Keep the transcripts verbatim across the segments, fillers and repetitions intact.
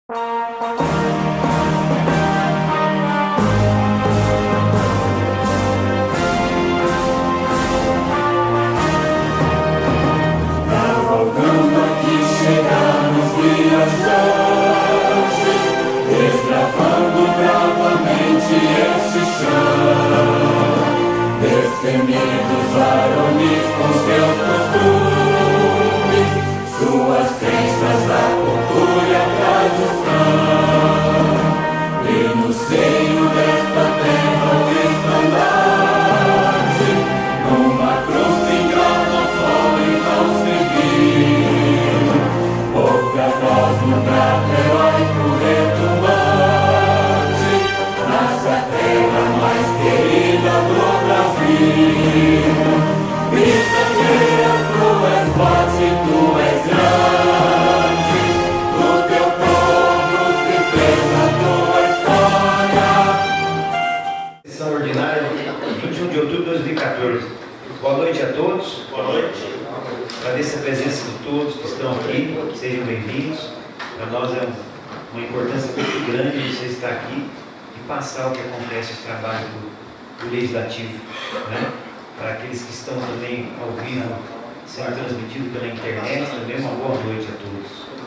Cavalgando aqui chegamos viajantes, desbravando bravamente este chão. Destemidos varones com seus costumes, suas crenças da cultura e a tradição. E no seio desta terra o estandarte, numa cruz fingrada ao sol então seguir. Ouve a voz no brado heróico retumbante, nasce a terra mais querida do Brasil. Grita guerreira, tu és forte, tu és grande, o teu povo se fez a tua história. Sessão ordinária, vinte e um de outubro de dois mil e quatorze. Boa noite a todos. Boa noite. Agradeço a presença de todos que estão aqui, sejam bem-vindos. Para nós é uma importância muito grande você estar aqui e passar o que acontece, os trabalhos do, do Legislativo, né? Para aqueles que estão também ao vivo, sendo transmitido pela internet, também uma boa noite a todos.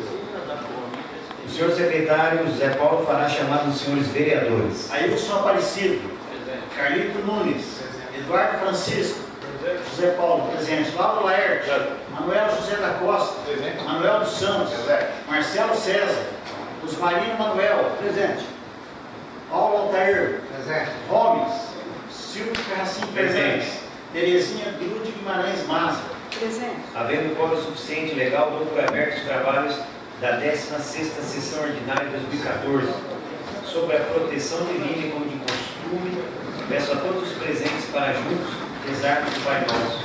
O senhor secretário José Paulo fará chamada dos senhores vereadores. Ailson Aparecido, Carlito Nunes, Eduardo Francisco, José Paulo, presente. Lauro Laerte, Manuel José da Costa, Manuel dos Santos, Marcelo César, Osmarino Manuel, presente. Paulo Altair, presente. Gomes, Silvio Carracim Fernandes, Terezinha Drude Guimarães Maza, presente. Havendo quórum suficiente legal, dou por aberto os trabalhos da décima sexta Sessão Ordinária de dois mil e quatorze, sobre a proteção divina e como de costume, peço a todos os presentes para juntos rezarmos o Pai Nosso.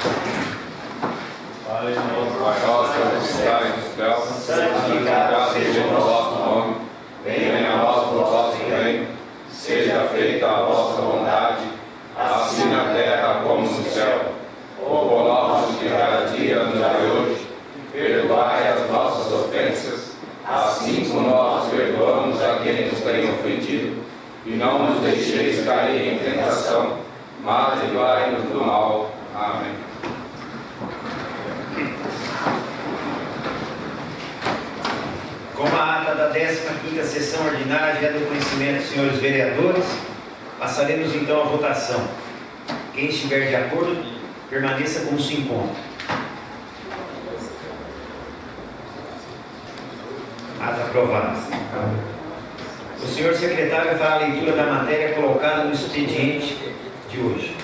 Pai nosso que estais nos céus, santificado seja o vosso nome, venha a nós o vosso reino, seja feita a vossa vontade, assim na terra como no céu. O pão nosso de cada dia nos dai hoje, perdoai as nossas ofensas, assim como nós perdoamos a quem nos tem ofendido, e não nos deixeis cair em tentação, mas livrai-nos do mal. Amém. Como a ata da décima quinta Sessão Ordinária já é do conhecimento dos senhores vereadores, passaremos então à votação. Quem estiver de acordo, permaneça como se encontra. Ata aprovada. O senhor secretário fará a leitura da matéria colocada no expediente de hoje.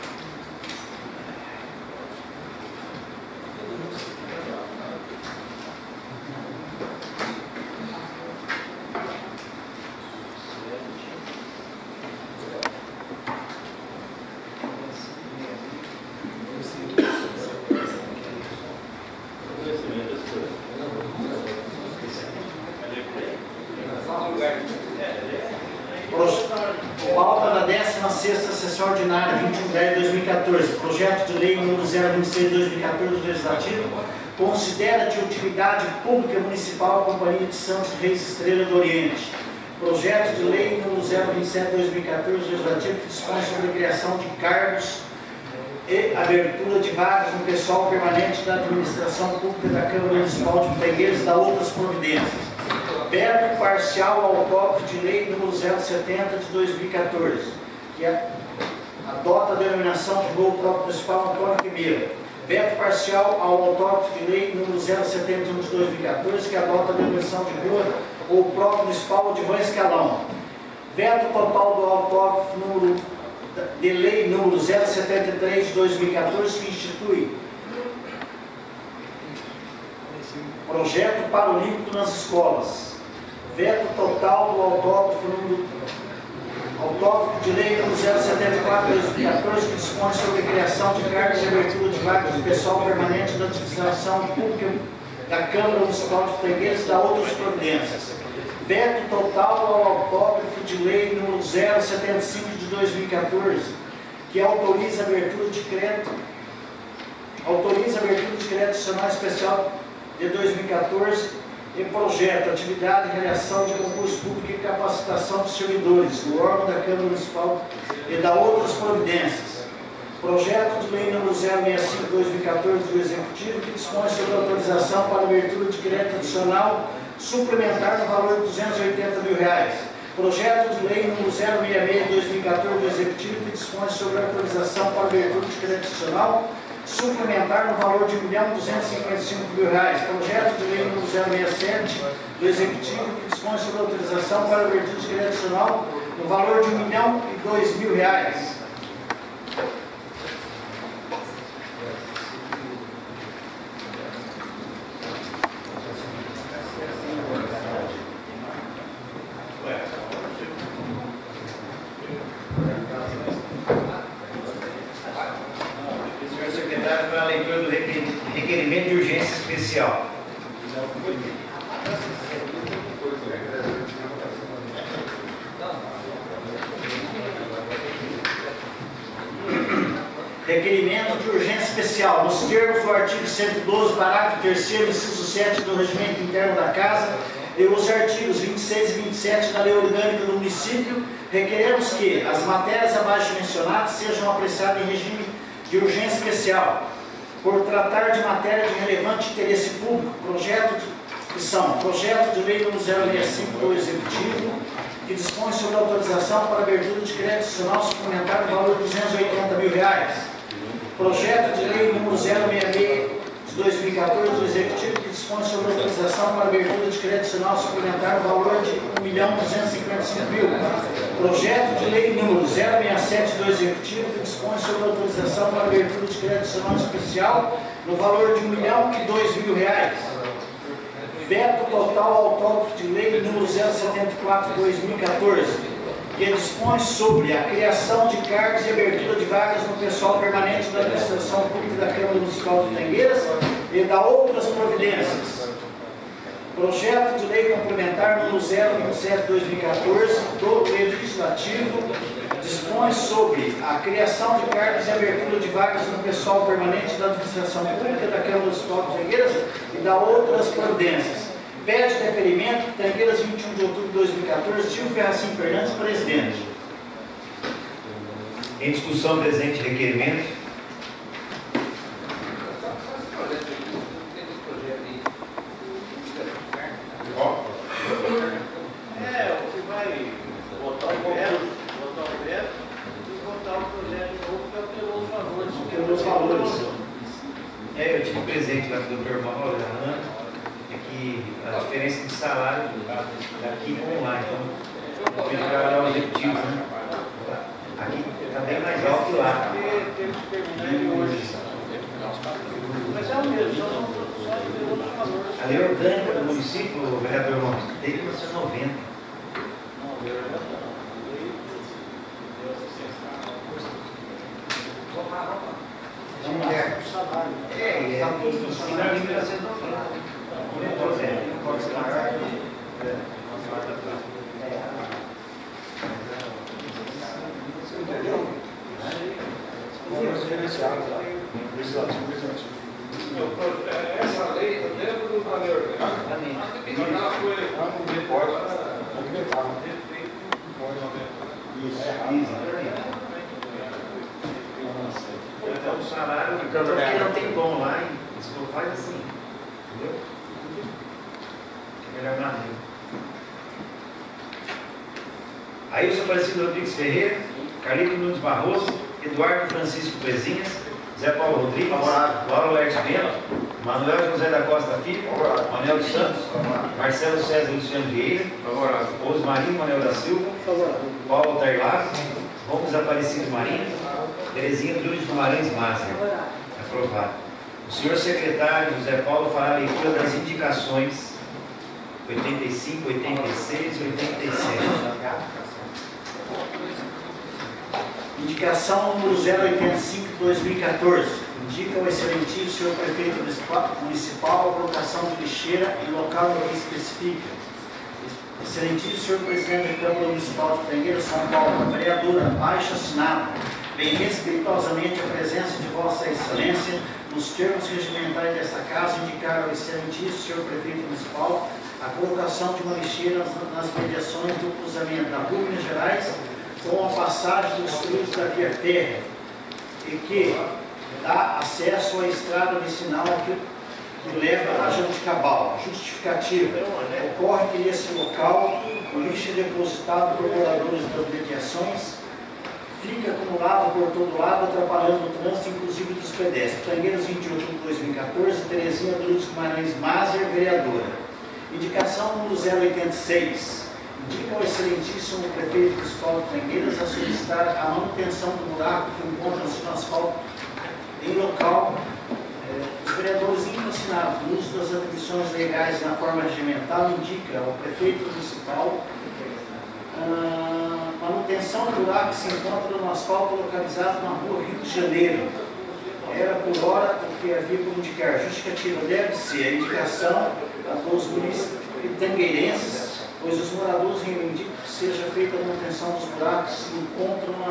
Pauta da décima sexta Sessão Ordinária, vinte e um de dez de dois mil e quatorze. Projeto de Lei número zero vinte e seis de dois mil e quatorze do Legislativo considera de utilidade pública municipal a Companhia de Santos Reis Estrela do Oriente. Projeto de Lei número zero vinte e sete de dois mil e quatorze do Legislativo que dispõe sobre a criação de cargos e abertura de vagas no pessoal permanente da Administração Pública da Câmara Municipal de Pitegueiras e da outras providências. Veto parcial ao autógrafo de lei número zero setenta de dois mil e quatorze, que adota a denominação de rua próprio municipal Antônio Ribeiro. Veto parcial ao autógrafo de lei número zero setenta e um de dois mil e quatorze, que adota a denominação de rua ou próprio municipal Odivan Escalão. Veto total do autógrafo número, de lei número zero setenta e três de dois mil e quatorze, que institui projeto paralímpico nas escolas. Veto total do autógrafo número autógrafo de lei número zero setenta e quatro de dois mil e quatorze, que dispõe sobre a criação de cargos e abertura de vagas de pessoal permanente da administração pública da Câmara Municipal de Pitegueiras e da outras providências. Veto total ao autógrafo de lei número zero setenta e cinco de dois mil e quatorze, que autoriza a abertura de crédito, autoriza a abertura de crédito adicional especial de dois mil e quatorze E projeto, atividade e realização de concurso público e capacitação de servidores do órgão da Câmara Municipal e da outras providências. Projeto de lei número zero seis cinco barra dois mil e quatorze do Executivo, que dispõe sobre a autorização para abertura de crédito adicional suplementar no valor de duzentos e oitenta mil reais. Projeto de lei número zero seis seis barra dois mil e quatorze do Executivo, que dispõe sobre a autorização para abertura de crédito adicional suplementar no valor de um milhão duzentos e cinquenta e cinco mil reais. Projeto de lei número zero seis sete do Executivo, que dispõe sobre a autorização para abertura de crédito adicional no valor de um milhão e dois mil reais. Para a leitura do requerimento de urgência especial. Requerimento de urgência especial. Nos termos do artigo cento e doze, parágrafo terceiro, inciso sete do Regimento Interno da Casa e os artigos vinte e seis e vinte e sete da Lei Orgânica do Município, requeremos que as matérias abaixo mencionadas sejam apreciadas em regime de urgência especial, por tratar de matéria de relevante interesse público, projeto de, que são projeto de lei número zero seis cinco do Executivo, que dispõe sobre a autorização para abertura de crédito adicional suplementar no valor de duzentos e oitenta mil reais. Projeto de lei número zero seis seis de dois mil e quatorze do Executivo, que dispõe sobre a autorização para abertura de crédito adicional suplementar no valor de um milhão duzentos e cinquenta e cinco mil. Projeto de lei número zero seis sete do Executivo, que dispõe sobre a autorização para abertura de crédito adicional especial no valor de um milhão e dois mil reais. Veto total autógrafo de lei número zero setenta e quatro de dois mil e quatorze, que dispõe sobre a criação de cargos e abertura de vagas no pessoal permanente da Administração Pública da Câmara Municipal de Tangueiras e da outras providências. Projeto de lei complementar número zero vinte e sete de dois mil e quatorze do Legislativo dispõe sobre a criação de cargos e abertura de vagas no pessoal permanente da Administração Pública da Câmara Municipal de Tangueiras e da outras providências. Pede deferimento, Tangueiras, vinte e um de outubro de dois mil e quatorze, Tio Ferracim Fernandes, presidente. Em discussão, presente requerimento. É, o que vai votar o veto, votar o veto e votar o projeto de novo para ter os valores. Pelos valores. É, eu tive presente lá com o doutor Mauro, da Ana, é que a diferença de salário daqui com lá, então, eu pedi para dar o executivo, né? Aqui está bem mais alto que lá. Temos que terminar de hoje. Mas é o mesmo, só não tem outros valores. A lei orgânica do município, o vereador Ramos, desde mil novecentos e noventa. É uma mulher. É, é, está tudo em cima de mil novecentos e noventa. Não pode ser pagar. Essa lei está dentro do da lei orgânica. Então ela foi Então o salário do cantor que não tem dom lá, hein? Isso não faz assim. Entendeu? É melhor na rua. Aí o senhor Aparecido Rodrigues Ferreira, Carlito Nunes Barroso, Eduardo Francisco Prezinhas, Zé Paulo Rodrigues, Laura Lerte Bento, Manuel José da Costa Filho, Manuel dos Santos, Marcelo César Luciano Vieira, Osmarinho Manuel da Silva, Paulo Tarlato, Gomes Aparecido Marinho, Terezinha Drude Guimarães Márcia. Aprovado. O senhor secretário José Paulo fará a leitura das indicações oitenta e cinco, oitenta e seis e oitenta e sete. Indicação número zero oitenta e cinco de dois mil e quatorze. Indica o excelentíssimo senhor prefeito municipal a colocação de lixeira em local que especifica. Excelentíssimo senhor presidente da Câmara Municipal de Tangueiras, São Paulo, vereadora, baixo assinado, bem respeitosamente a presença de Vossa Excelência nos termos regimentais desta casa, indicar ao excelentíssimo senhor prefeito municipal a colocação de uma lixeira nas mediações do cruzamento da Rua Minas Gerais com a passagem dos trilhos da via férrea e que dá acesso à estrada vicinal que, que leva a Jabuticabal. Justificativa: ocorre que nesse local o lixo é depositado por moradores das mediações fica acumulado por todo lado, atrapalhando o trânsito, inclusive dos pedestres. Tangueiras, vinte de outubro de dois mil e quatorze, Terezinha Drudes Guimarães Mazer, vereadora. Indicação número zero oitenta e seis. Indica ao excelentíssimo prefeito municipal de Tangueiras a solicitar a manutenção do buraco que encontra-se no asfalto em local. É, os vereadores infracinados no uso das atribuições legais na forma regimental indica ao prefeito municipal a manutenção do buraco que se encontra no asfalto localizado na rua Rio de Janeiro. Era por hora o que havia por indicar. Justificativa: deve ser a indicação dos municípios tangueirenses, pois os moradores reivindicam que seja feita a manutenção dos buracos que se encontram na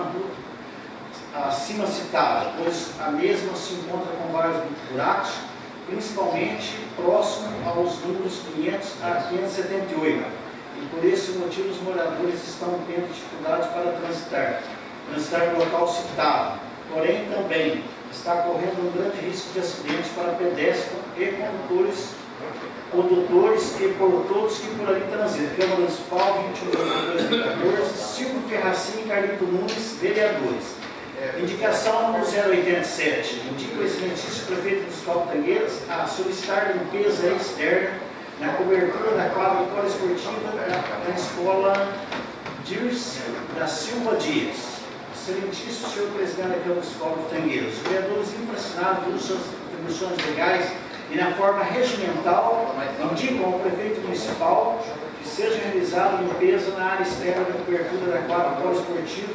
rua acima citada, pois a mesma se encontra com vários buracos, principalmente próximo aos números quinhentos a quinhentos e setenta e oito. E por esse motivo os moradores estão tendo dificuldades para transitar, transitar no local citado. Porém, também está correndo um grande risco de acidentes para pedestres e condutores, condutores e por todos que por ali transitam. Câmara Municipal, vinte e um de outubro de dois mil e quatorze, Silvio Ferracin e Carlito Nunes, vereadores. Indicação número zero oitenta e sete. Indica o excelentíssimo prefeito municipal de Tangueiras a solicitar limpeza externa na cobertura da quadra poliesportiva da, da escola Dirce da Silva Dias. Excelentíssimo senhor presidente da Câmara Municipal de Tangueiras, os vereadores infracinados de suas atribuições legais e na forma regimental indicam ao prefeito municipal que seja realizada limpeza na área externa da cobertura da quadra poliesportiva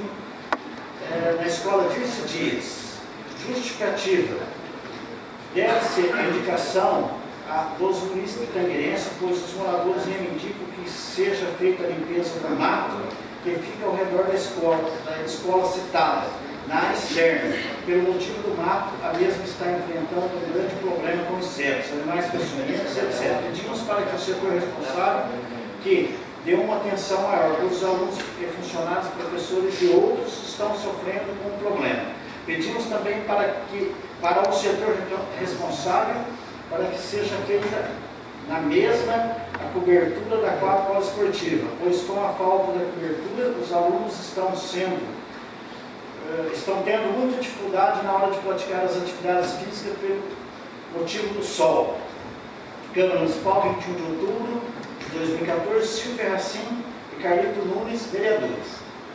eh, na escola Dirce Dias. Justificativa: deve ser a indicação a dos municípios tangueirenses, pois os moradores reivindicam que seja feita a limpeza do mato que fica ao redor da escola, da escola citada, na área externa. Pelo motivo do mato, a mesma está enfrentando um grande problema com insetos, animais peçonhentos, etcétera. Pedimos para que o setor responsável que dê uma atenção maior, pois os alunos, funcionários, professores e outros estão sofrendo com o problema. Pedimos também para que, para o setor responsável, para que seja feita na mesma a cobertura da quadra poliesportiva, pois com a falta da cobertura, os alunos estão sendo, uh, estão tendo muita dificuldade na hora de praticar as atividades físicas pelo motivo do sol. Câmara Municipal, vinte e um de outubro de dois mil e quatorze, Silvio Ferracin e Carlito Nunes, vereadores.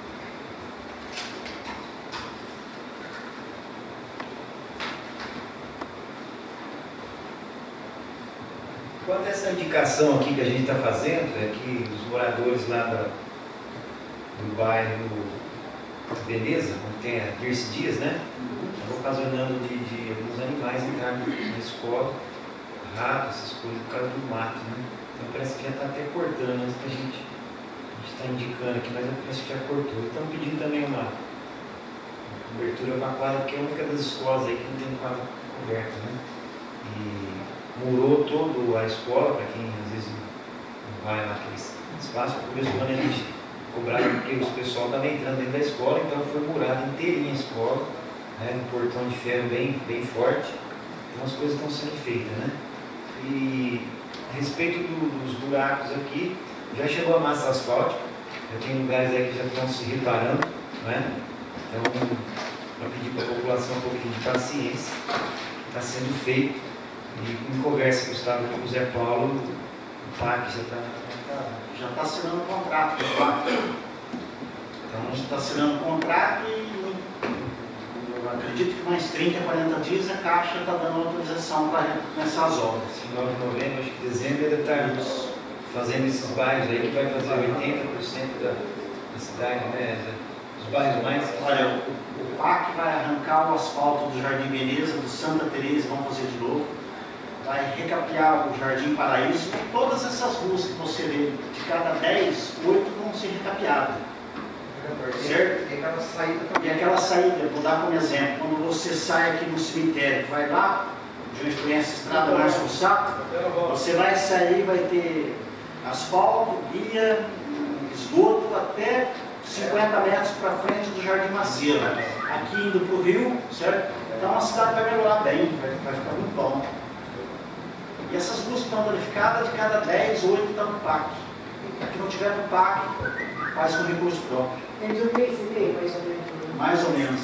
Quanto a essa indicação aqui que a gente está fazendo, é que os moradores lá da, do bairro Veneza, onde tem a Dirce Dias, né? Estão ocasionando de, de alguns animais entrarem na escola, rato, essas coisas, por causa do mato, né? Então parece que já está até cortando, antes que a gente está indicando aqui, mas parece que já cortou. Estão pedindo também uma, uma cobertura para a quadra, porque é a única das escolas aí que não tem quadra coberta, né? E murou toda a escola, para quem às vezes não vai naquele espaço, no começo do ano a gente cobrava porque o pessoal estava entrando dentro da escola, então foi murada inteirinha a escola, né, um portão de ferro bem, bem forte, então as coisas estão sendo feitas, né? E a respeito do, dos buracos aqui, já chegou a massa asfáltica, já tem lugares aí que já estão se reparando, né? Então, para pedir para a população um pouquinho de paciência, está sendo feito. E em conversa que eu estava com o Zé Paulo, o P A C já está... Já está assinando o contrato do P A C. Então a gente está assinando o contrato e eu acredito que mais trinta, quarenta dias a Caixa está dando autorização para começar as obras. nove de novembro, acho que dezembro deve estar fazendo esses bairros aí que vai fazer oitenta por cento da, da cidade, né? Os bairros mais... Olha, o, o P A C vai arrancar o asfalto do Jardim Veneza, do Santa Teresa, vão fazer de novo. Vai recapear o Jardim Paraíso, e todas essas ruas que você vê, de cada dez, oito vão ser recapeadas. Certo? E aquela saída E também. aquela saída, vou dar como exemplo, quando você sai aqui no cemitério, vai lá, a gente conhece a estrada Márcio Sato, você vai sair, vai ter asfalto, guia, esgoto até cinquenta metros para frente do Jardim Macieira, aqui indo para o rio, certo? Então a cidade vai melhorar bem, vai, vai ficar muito bom. E essas ruas que estão danificadas, de cada dez, oito estão no P A C. Aqui não tiver no P A C, faz com recurso próprio. Entre um mês e meio, mais ou menos. Mais ou menos.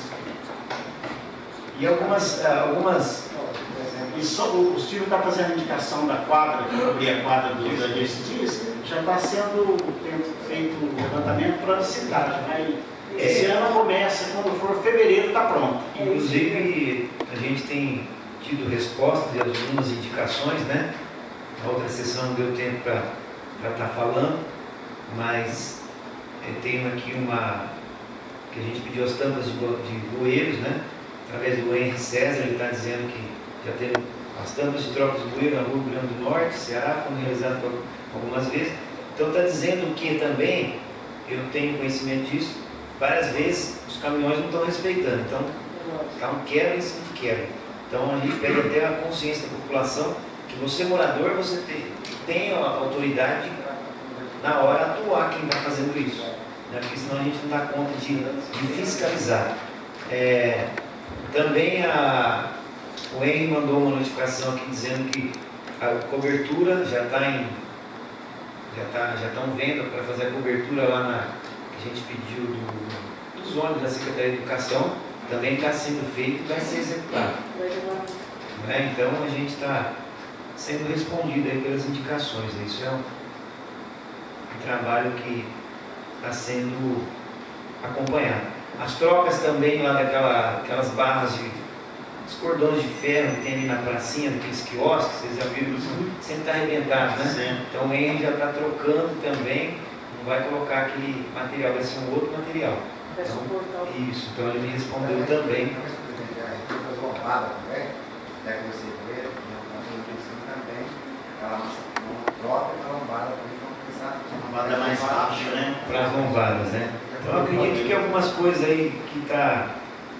E algumas, algumas E só, o Silvio está fazendo a indicação da quadra, que eu abri a quadra do Rio esses dias, já está sendo feito, feito o levantamento para a cidade. Né? Esse É. ano começa, quando for fevereiro, está pronto. Inclusive, a gente tem tido respostas de algumas indicações, né? Na outra sessão não deu tempo para estar falando, mas eu tenho aqui uma que a gente pediu as tampas de, de bueiros, né? Através do Henrique César, ele está dizendo que já tem as tampas de trocas de bueiro na Rua do Rio Grande do Norte, Ceará, foram realizadas por algumas vezes. Então está dizendo que também, eu tenho conhecimento disso, várias vezes os caminhões não estão respeitando. Então, está um quebra em cima de quebra. Então a gente pede até a consciência da população que você, morador, você tem, tem a autoridade na hora atuar quem está fazendo isso. Né? Porque senão a gente não dá conta de, de fiscalizar. É, também a, o Henry mandou uma notificação aqui dizendo que a cobertura já está em. Já tá, já estão vendo para fazer a cobertura lá na. Que a gente pediu do, dos ônibus da Secretaria de Educação, também está sendo feito e vai ser executado. Né? Então a gente está sendo respondido aí pelas indicações. Isso é um, um trabalho que está sendo acompanhado. As trocas também lá daquela, aquelas barras de os cordões de ferro que tem ali na pracinha, daqueles quiosques, vocês já viram isso? Sempre está arrebentado, né? Sim. Então o Henry já está trocando também, não vai colocar aquele material, vai ser um outro material. Vai suportar. Então, isso, então ele me respondeu também. As lombadas também, já que você vê, na produção também, ela não troca a lombada também para começar A lombada mais baixa, né? Para as lombadas, né? Então eu acredito que algumas coisas aí que está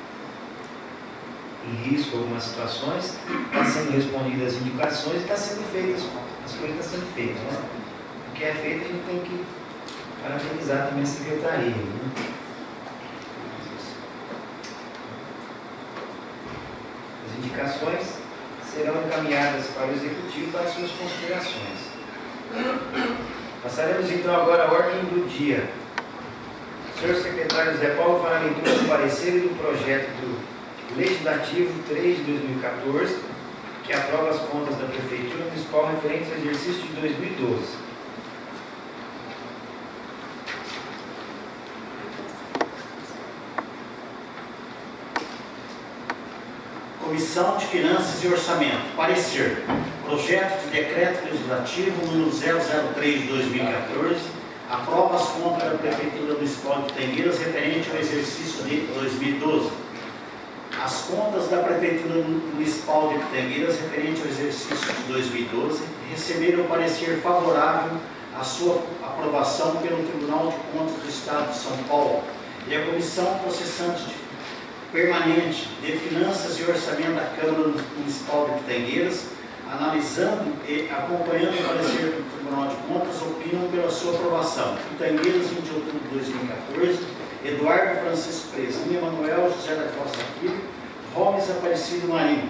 em risco, algumas situações, está sendo respondidas as indicações e está sendo feitas, as coisas estão sendo feitas. Né? O que é feito a gente tem que parabenizar também a secretaria. Né? As indicações serão encaminhadas para o Executivo para as suas considerações. Passaremos então agora à ordem do dia. O senhor secretário Zé Paulo fará a leitura do parecer e do projeto do Legislativo três de dois mil e quatorze, que aprova as contas da Prefeitura Municipal referentes ao exercício de dois mil e doze. Comissão de Finanças e Orçamento. Parecer. Projeto de Decreto Legislativo número zero zero três de dois mil e quatorze aprova as contas da Prefeitura Municipal de Pitangueiras referente ao exercício de dois mil e doze. As contas da Prefeitura Municipal de Pitangueiras referente ao exercício de dois mil e doze receberam parecer favorável à sua aprovação pelo Tribunal de Contas do Estado de São Paulo e a Comissão Processante de Permanente de Finanças e Orçamento da Câmara Municipal de Pitangueiras, analisando e acompanhando o parecer do Tribunal de Contas, opinam pela sua aprovação. Pitangueiras, vinte de outubro de dois mil e quatorze, Eduardo Francisco Prezinha, Manuel José da Costa Filho, Gomes Aparecido Marinho.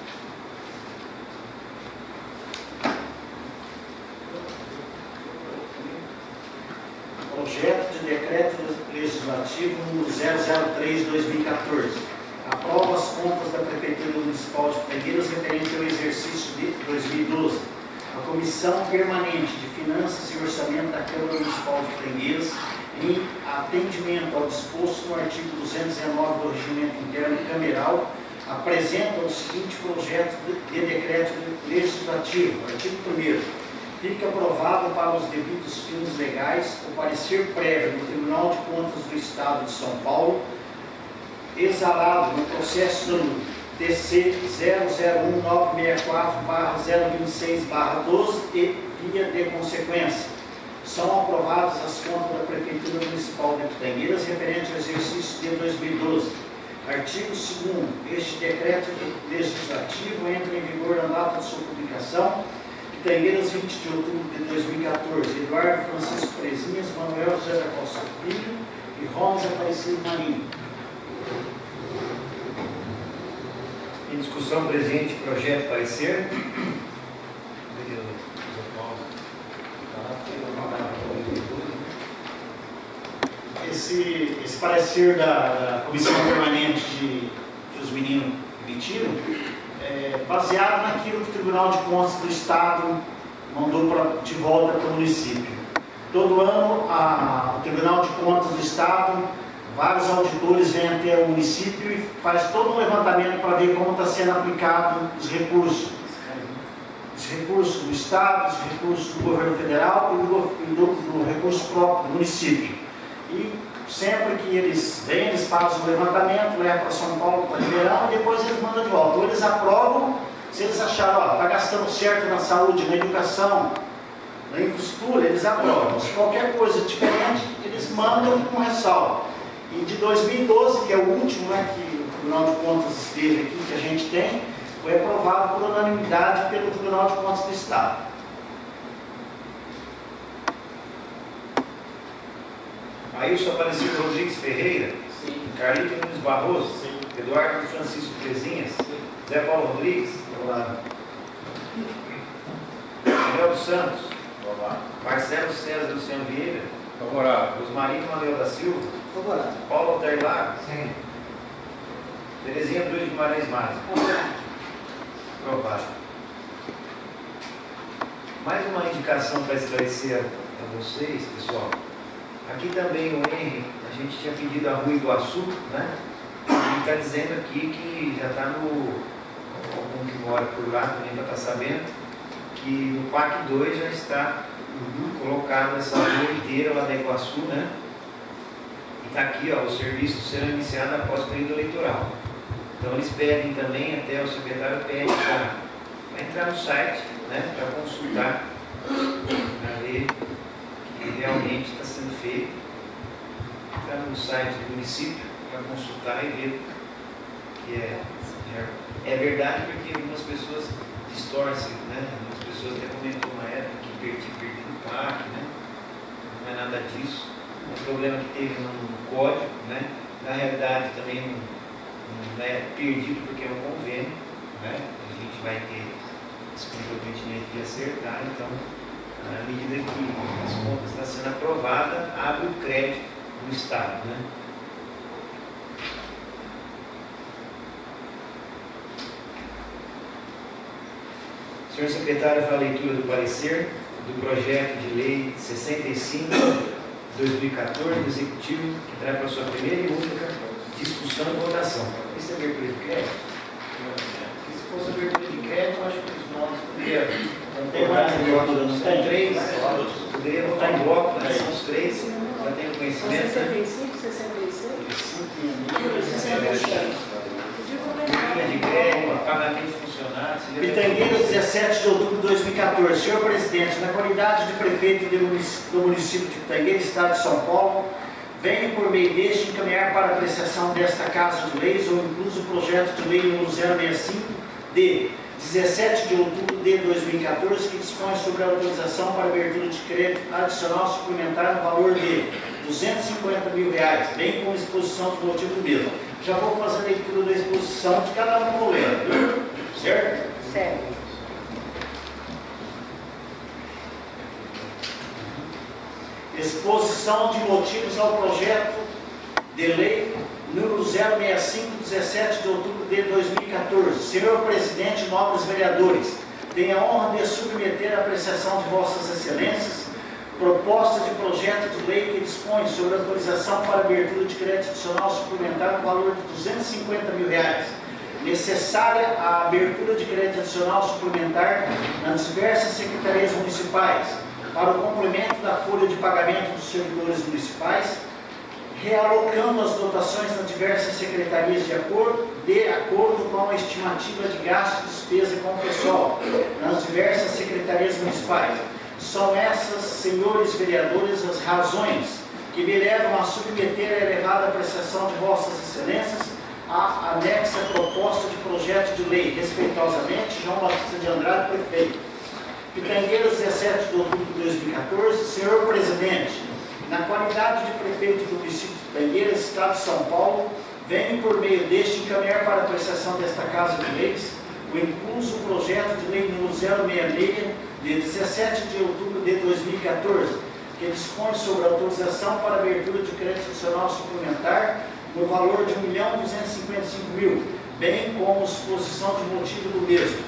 Projeto de Decreto Legislativo número zero zero três de dois mil e quatorze. Aprova as contas da Prefeitura Municipal de Pitangueiras referente ao exercício de dois mil e doze. A Comissão Permanente de Finanças e Orçamento da Câmara Municipal de Pitangueiras, em atendimento ao disposto no artigo duzentos e dezenove do Regimento Interno Cameral, apresenta o seguinte projeto de decreto legislativo. Artigo primeiro. Fica aprovado para os devidos fins legais o parecer prévio do Tribunal de Contas do Estado de São Paulo, exalado no processo número T C zero zero um nove seis quatro barra zero vinte e seis barra doze e via de consequência. São aprovadas as contas da Prefeitura Municipal de Pitangueiras referente ao exercício de dois mil e doze. Artigo segundo. Este decreto legislativo entra em vigor na data de sua publicação Pitangueiras, vinte de outubro de dois mil e quatorze, Eduardo Francisco Prezinhas, Manuel José da Costa Filho e Ramos Aparecido Marinho. Em discussão, presente, projeto parecer. Esse, esse parecer da, da Comissão Permanente de, que os meninos emitiram é baseado naquilo que o Tribunal de Contas do Estado mandou pra, de volta para o município. Todo ano, a, o Tribunal de Contas do Estado, vários auditores vêm até o município e faz todo um levantamento para ver como está sendo aplicado os recursos. Os recursos do Estado, os recursos do governo federal e do, do, do recurso próprio do município. E sempre que eles vêm, eles fazem o levantamento, levam para São Paulo, para Ribeirão, e depois eles mandam de volta. Ou eles aprovam, se eles acharem, ó, está gastando certo na saúde, na educação, na infraestrutura, eles aprovam. Se qualquer coisa diferente, eles mandam com ressalva. E de dois mil e doze, que é o último, né, que o Tribunal de Contas esteve aqui, que a gente tem, foi aprovado por unanimidade pelo Tribunal de Contas do Estado. Ailson Aparecido Rodrigues Ferreira, Sim. Carlito Nunes Barroso, Sim. Eduardo Francisco Prezinhas, Zé Paulo Rodrigues, Olá. Manuel dos Santos, Olá. Marcelo César Luciano Vieira, Favorável. Osmarino Manuel da Silva, Favorável. Paulo Altair Lago, Sim. Terezinha Luiz de Guimarães Maza. Aprovado. Mais uma indicação para esclarecer a vocês, pessoal. Aqui também o Henry, a gente tinha pedido a Rua Iguaçu, né? Ele está dizendo aqui que já está no. Algum que mora por lá também já está sabendo que no P A C dois já está uhum, colocado essa rua inteira lá da Iguaçu, né? E está aqui, ó, os serviços serão iniciados após o período eleitoral. Então eles pedem também, até o secretário pede para entrar no site, né? Para consultar, para ver que realmente está sendo feito. Entrar no site do município para consultar e ver que é, é, é verdade, porque algumas pessoas distorcem, né? Algumas pessoas até comentou uma época que perdi, perdi no P A C, né? Não é nada disso. Um problema que teve no código, né? Na realidade também não, não é perdido porque é um convênio, né? A gente vai ter esse comprometimento de acertar, então à medida que as contas estão sendo aprovadas, abre o crédito do Estado, né? Senhor secretário, faz a leitura do parecer do projeto de lei sessenta e cinco de dois mil e quatorze, do Executivo, que traz para sua primeira e única discussão e votação. Isso é abertura de crédito? Se fosse abertura de crédito, eu acho que os nomes poderiam. Não tem mais abertura, não São tem? três, poderia votar em bloco, né? São os três, já tem o conhecimento. sessenta e cinco, sessenta e seis, sessenta e sete. Linha de crédito, pagamento de funcionários. Pitangueiras, dezessete de outubro de dois mil e quatorze. Senhor Presidente, na qualidade de prefeito do município de Pitangueiras, Estado de São Paulo, venho por meio deste encaminhar para apreciação desta Casa de Leis ou incluso o projeto de lei número zero sessenta e cinco de dezessete de outubro de dois mil e quatorze, que dispõe sobre a autorização para abertura de crédito adicional suplementar no valor de duzentos e cinquenta mil reais, bem como exposição do motivo do mesmo. Já vou fazer a leitura da exposição de cada um vou ler, viu? Certo? Certo. Exposição de motivos ao projeto de lei número zero sessenta e cinco, dezessete de outubro de dois mil e quatorze. Senhor Presidente, nobres vereadores, tenho a honra de submeter à apreciação de vossas excelências proposta de projeto de lei que dispõe sobre autorização para abertura de crédito adicional suplementar no valor de duzentos e cinquenta mil reais, necessária a abertura de crédito adicional suplementar nas diversas secretarias municipais, para o complemento da folha de pagamento dos servidores municipais, realocando as dotações nas diversas secretarias de acordo, de acordo com a estimativa de gasto e despesa com o pessoal, nas diversas secretarias municipais. São essas, senhores vereadores, as razões que me levam a submeter a elevada apreciação de vossas excelências a anexa proposta de projeto de lei. Respeitosamente, João Batista de Andrade, prefeito. Pitangueiras, dezessete de outubro de dois mil e quatorze. Senhor Presidente, na qualidade de prefeito do município de Pitangueiras, Estado de São Paulo, venho por meio deste encaminhar para a apreciação desta Casa de Leis o incluso projeto de lei número zero seis seis, de dezessete de outubro de dois mil e quatorze, que dispõe sobre a autorização para abertura de crédito adicional suplementar no valor de um milhão duzentos e cinquenta e cinco mil, bem como exposição de motivo do mesmo.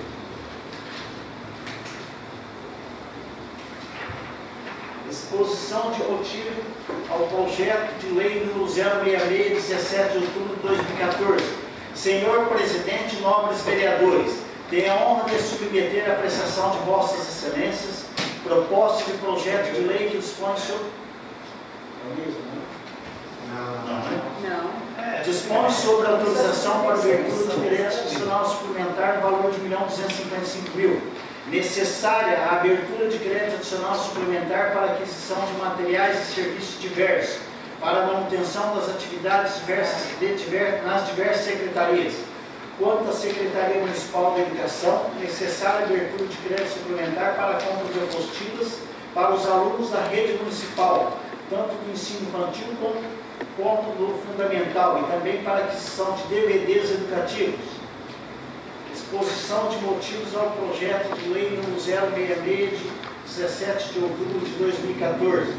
Exposição de motivo ao projeto de lei número zero seis seis, dezessete de outubro de dois mil e quatorze. Senhor Presidente, nobres vereadores, tenho a honra de submeter à apreciação de vossas excelências proposta de projeto de lei que dispõe sobre... Não, né? Não. É, dispõe sobre a autorização para abertura de crédito adicional suplementar no valor de um milhão duzentos e cinquenta e cinco mil. Necessária a abertura de crédito adicional suplementar para aquisição de materiais e serviços diversos, para a manutenção das atividades diversas de diver, nas diversas secretarias. Quanto à Secretaria Municipal de Educação, necessária a abertura de crédito suplementar para a compra de apostilas para os alunos da rede municipal, tanto do ensino infantil como, como do fundamental, e também para a aquisição de D V Ds educativos. Exposição de motivos ao projeto de lei número zero seis seis, de dezessete de outubro de dois mil e quatorze.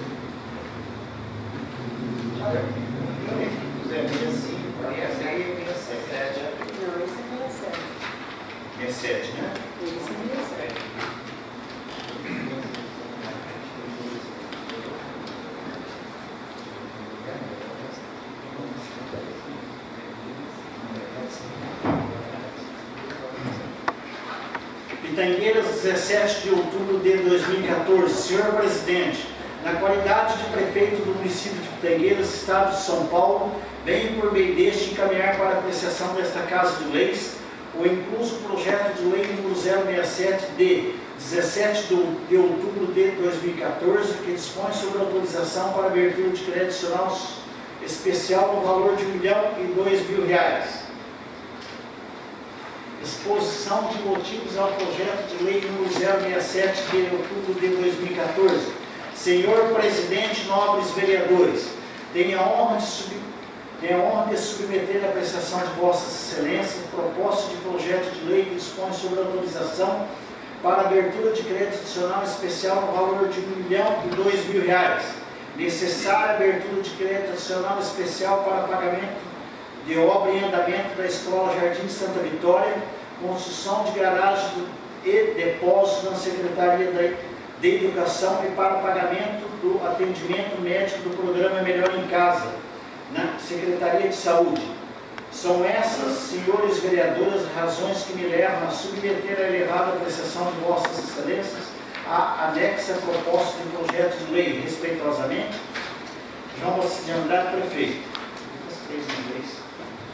sessenta e cinco, sessenta e sete. Não, esse é sessenta e sete. sessenta e sete, né? Esse é sessenta e sete. Pitangueiras, dezessete de outubro de dois mil e quatorze. Senhor Presidente, na qualidade de prefeito do município de Pitangueiras, Estado de São Paulo, venho por meio deste encaminhar para a apreciação desta Casa de Leis o incluso projeto de lei número zero seis sete, de dezessete de outubro de dois mil e quatorze, que dispõe sobre a autorização para abertura de crédito adicional especial no valor de um milhão e dois mil reais. Exposição de motivos ao projeto de lei número zero seis sete, de outubro de dois mil e quatorze. Senhor Presidente, nobres vereadores, tenho a honra de, sub... tenho a honra de submeter à apreciação de vossas excelências proposta de projeto de lei que dispõe sobre a autorização para abertura de crédito adicional especial no valor de um milhão e dois mil reais. Necessária abertura de crédito adicional especial para pagamento de obra em andamento da Escola Jardim Santa Vitória, construção de garagem e depósito na Secretaria de Educação e para pagamento do atendimento médico do programa Melhor em Casa, na Secretaria de Saúde. São essas, senhores vereadores, razões que me levam a submeter a elevada apreciação de vossas excelências a anexa proposta de projeto de lei, respeitosamente, João Bosco de Andrade, prefeito. Três em três.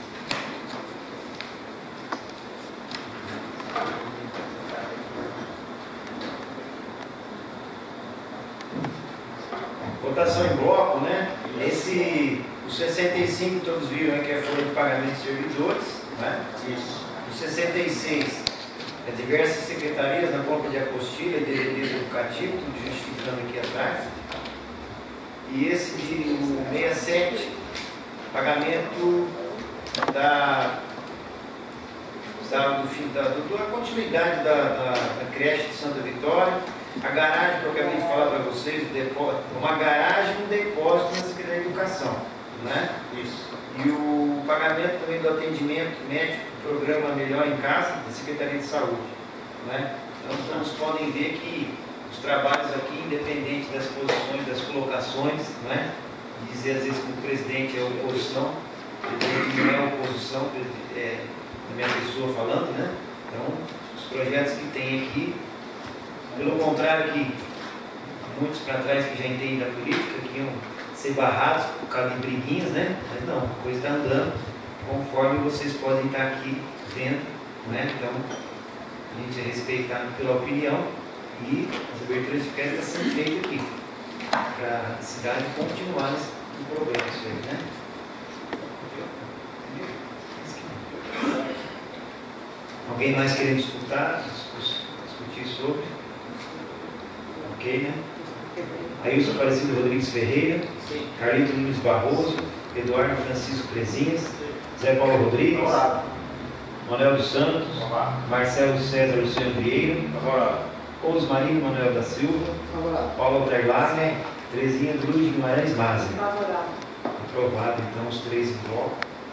Votação em bloco, né? Esse, o sessenta e cinco todos viram aí que é a folha de pagamento de servidores, né? Isso. O sessenta e seis é diversas secretarias na compra de apostila e D V Ds educativos, tudo justificando aqui atrás. E esse de o sessenta e sete, pagamento da, da, do fim, da, do, da continuidade da, da, da creche de Santa Vitória. A garagem que eu acabei de falar para vocês, o depósito, uma garagem e um depósito na Secretaria de Educação, né? Isso. E o pagamento também do atendimento médico do programa Melhor em Casa, da Secretaria de Saúde, né? Então, todos podem ver que os trabalhos aqui, independente das posições, das colocações, né? E dizer às vezes que o presidente é oposição, o presidente não é oposição, é a minha pessoa falando, né? Então, os projetos que tem aqui, pelo contrário que muitos para trás que já entendem da política, que iam ser barrados por causa de briguinhas, né? Mas não, a coisa está andando conforme vocês podem estar aqui vendo, né? Então, a gente é respeitado pela opinião e as aberturas de crédito estão sendo feitas aqui, para a cidade continuar nesse progresso aí, né? Alguém mais querendo escutar, discutir sobre? Ok, né? Ailson Aparecido Rodrigues Ferreira, Carlito Nunes Barroso, Eduardo Francisco Prezinhas, Zé Paulo Rodrigues, Manuel dos Santos, Marcelo César Luciano Vieira, Osmarino Manuel da Silva, Paulo Alterlar, Terezinha Cruz de Guimarães Maza. Aprovado então os três em bloco.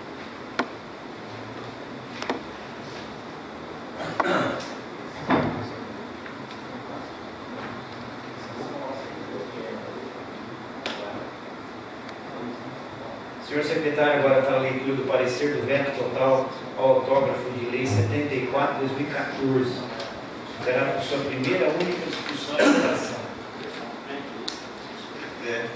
Senhor secretário, agora para a leitura do parecer do veto total ao autógrafo de lei setenta e quatro de dois mil e quatorze. Será por sua primeira única discussão e votação. É.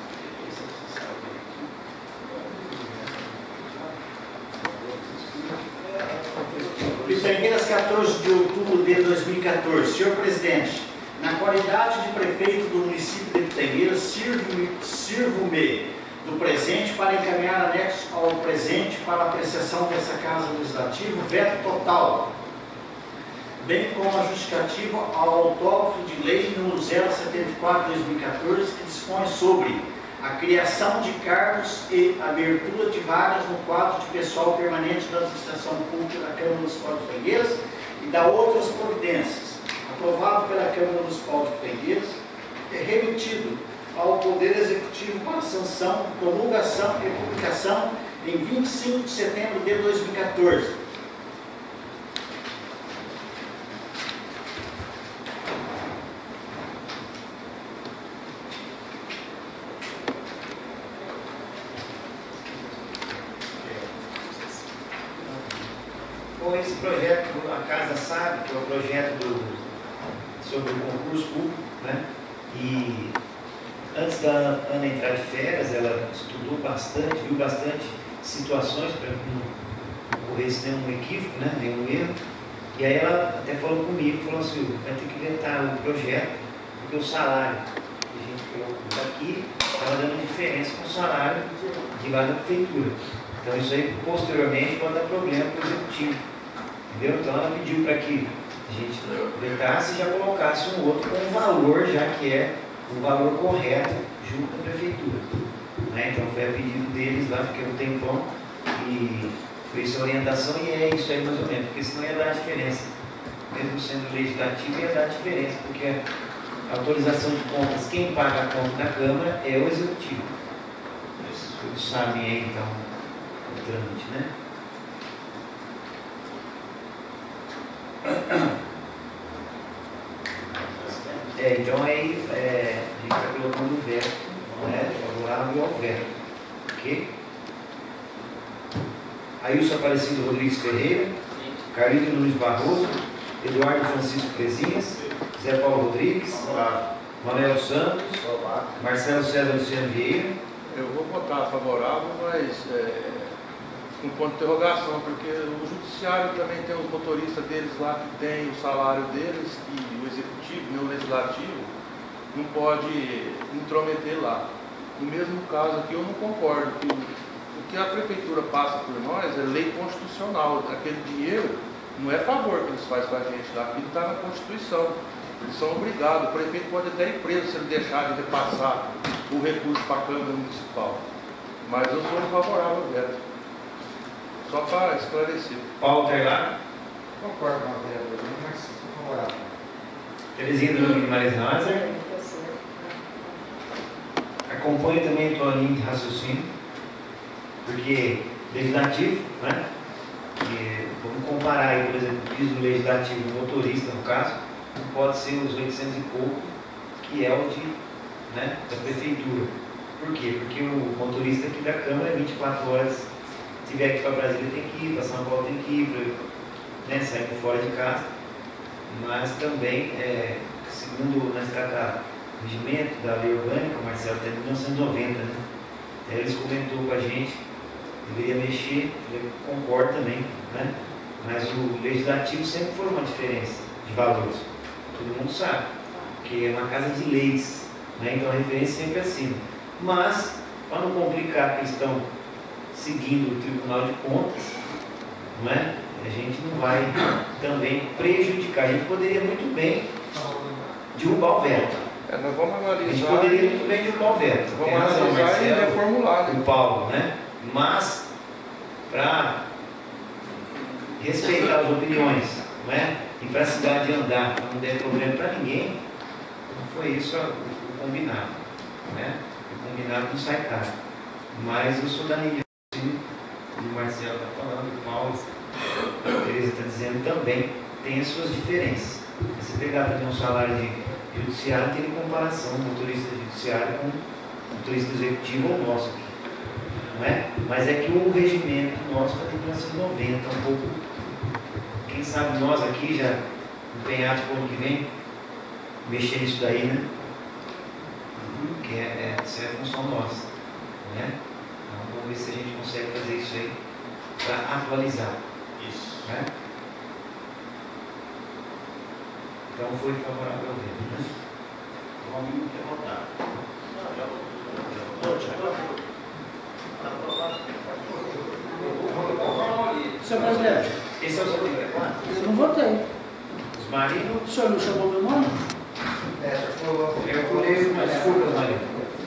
Pitangueiras, quatorze de outubro de dois mil e quatorze. Senhor presidente, na qualidade de prefeito do município de Pitangueiras, sirvo-me do presente para encaminhar anexo ao presente para a apreciação dessa Casa Legislativa, veto total, bem como a justificativa ao autógrafo de lei número zero setenta e quatro de dois mil e quatorze, que dispõe sobre a criação de cargos e abertura de vagas no quadro de pessoal permanente da Administração Pública da Câmara Municipal de Pitangueiras e da outras providências, aprovado pela Câmara Municipal de Pitangueiras, é remetido ao Poder Executivo para sanção, promulgação e publicação em vinte e cinco de setembro de dois mil e quatorze. Com esse projeto, a Casa sabe que é o projeto do, sobre o concurso público, né? E antes da Ana entrar de férias, ela estudou bastante, viu bastante situações para que não ocorresse nenhum equívoco, né? Nenhum erro. E aí ela até falou comigo, falou assim, vai ter que inventar o projeto, porque o salário que a gente colocou aqui estava dando diferença com o salário de lá da prefeitura. Então isso aí posteriormente pode dar problema para o executivo. Entendeu? Então ela pediu para que a gente inventasse e já colocasse um outro com um valor, já que é o valor correto junto com a prefeitura. Né? Então foi a pedido deles lá, fiquei um tempão e foi essa orientação e é isso aí mais ou menos, porque senão ia dar diferença. Mesmo sendo legislativo ia dar diferença, porque a autorização de contas, quem paga a conta da Câmara é o Executivo. Todos sabem aí então o trâmite, né? É, então aí é, a gente está colocando o veto, né, favorável ao veto, ok? Ailson Aparecido Rodrigues Ferreira, Carlito Nunes Barroso, Eduardo Francisco Prezinhas, Zé Paulo Rodrigues, Manuel Santos, Marcelo César Luciano Vieira. Eu vou votar favorável, mas é, com ponto de interrogação, porque o judiciário também tem os motoristas deles lá que tem o salário deles e o executivo, nem o legislativo, não pode intrometer lá. No mesmo caso aqui eu não concordo, que o, o que a prefeitura passa por nós é lei constitucional, aquele dinheiro não é favor que eles fazem com a gente lá, aquilo está na Constituição, eles são obrigados, o prefeito pode até ir preso se ele deixar de repassar o recurso para a Câmara Municipal, mas eu sou favorável ao veto. Só para esclarecer. Paulo Alterlar. Concordo com a vereadora, mas sou favorável. Terezinha do Guimarães Maza. Acompanha também a tua linha de raciocínio, porque legislativo, né? Que, vamos comparar aí, por exemplo, o piso do legislativo, o motorista no caso, não pode ser os oitocentos e pouco, que é o de, né, da prefeitura. Por quê? Porque o motorista aqui da Câmara é vinte e quatro horas. Se tiver aqui para Brasília tem que ir, para São Paulo tem que ir, né, sair por fora de casa. Mas também, é, segundo nós está o regimento da lei orgânica, o Marcelo até mil novecentos e noventa, né? Até eles comentou com a gente, deveria mexer, eu concordo também, né? Mas o legislativo sempre foi uma diferença de valores, todo mundo sabe, porque é uma casa de leis, né? Então a referência sempre é acima. Mas, para não complicar a questão seguindo o Tribunal de Contas, não é? A gente não vai também prejudicar. A gente poderia muito bem derrubar o veto, É, nós vamos A gente analisar. poderia muito bem derrubar o veto. Vamos Tem razão, analisar e Marcelo, reformular, né? o Paulo, né? Mas, para respeitar as opiniões, não é? E para a cidade andar, para não der problema para ninguém, não foi isso o combinado, né? O combinado não sai caro. Mas eu sou da linha, o Marcelo está falando, o Paulo, a Teresa está dizendo também, tem as suas diferenças. Se pegar também um salário de judiciário, tem comparação, um motorista judiciário com um motorista executivo ou nosso aqui. Não é? Mas é que o regimento nosso está em mil novecentos e noventa, um pouco. Quem sabe nós aqui já empenhados para o ano que vem, mexer nisso daí, né? Que é, é, isso é função nossa. Né? Então vamos ver se a gente consegue fazer isso aí para atualizar. Isso. Né? Então foi favorável ao veto. Né? O homem não quer votar. Senhor presidente, Esse é o seu trinta e quatro? eu não votei. Os marinos. O senhor não chamou meu nome? Essa foi Eu colhei umas desculpas, marido.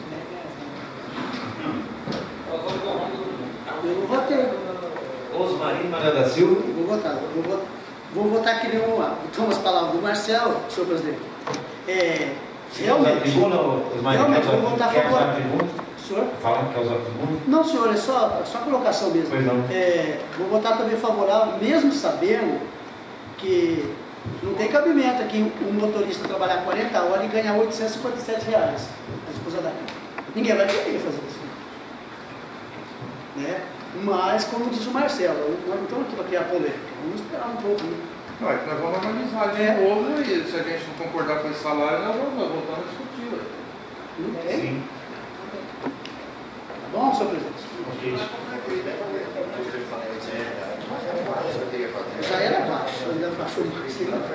Eu não votei. Os marinos, Maria da Silva. Eu vou votar. Eu vou, vou votar que nem uma. Então, as palavras do Marcelo, senhor presidente. É, realmente. Tribuna, os marinos Realmente, querem vou votar a usar- quer usar a favor. tribuna? Senhor? Falam que quer usar a tribuna? Não, senhor, é só, só colocação mesmo. Pois não. É, vou votar também favorável, mesmo sabendo que não tem cabimento aqui um motorista trabalhar quarenta horas e ganhar oitocentos e cinquenta e sete reais a esposa da Ninguém vai querer fazer isso. Né? Mas, como diz o Marcelo, nós não estamos aqui para criar polêmica. Vamos esperar um pouco. Né? Não, é que nós vamos analisar de É. novo e se a gente não concordar com esse salário, nós vamos nós voltamos a discutir. Ué. Não tem? Sim. Tá bom, senhor presidente? Ok. Já era baixo, ainda baixou mais.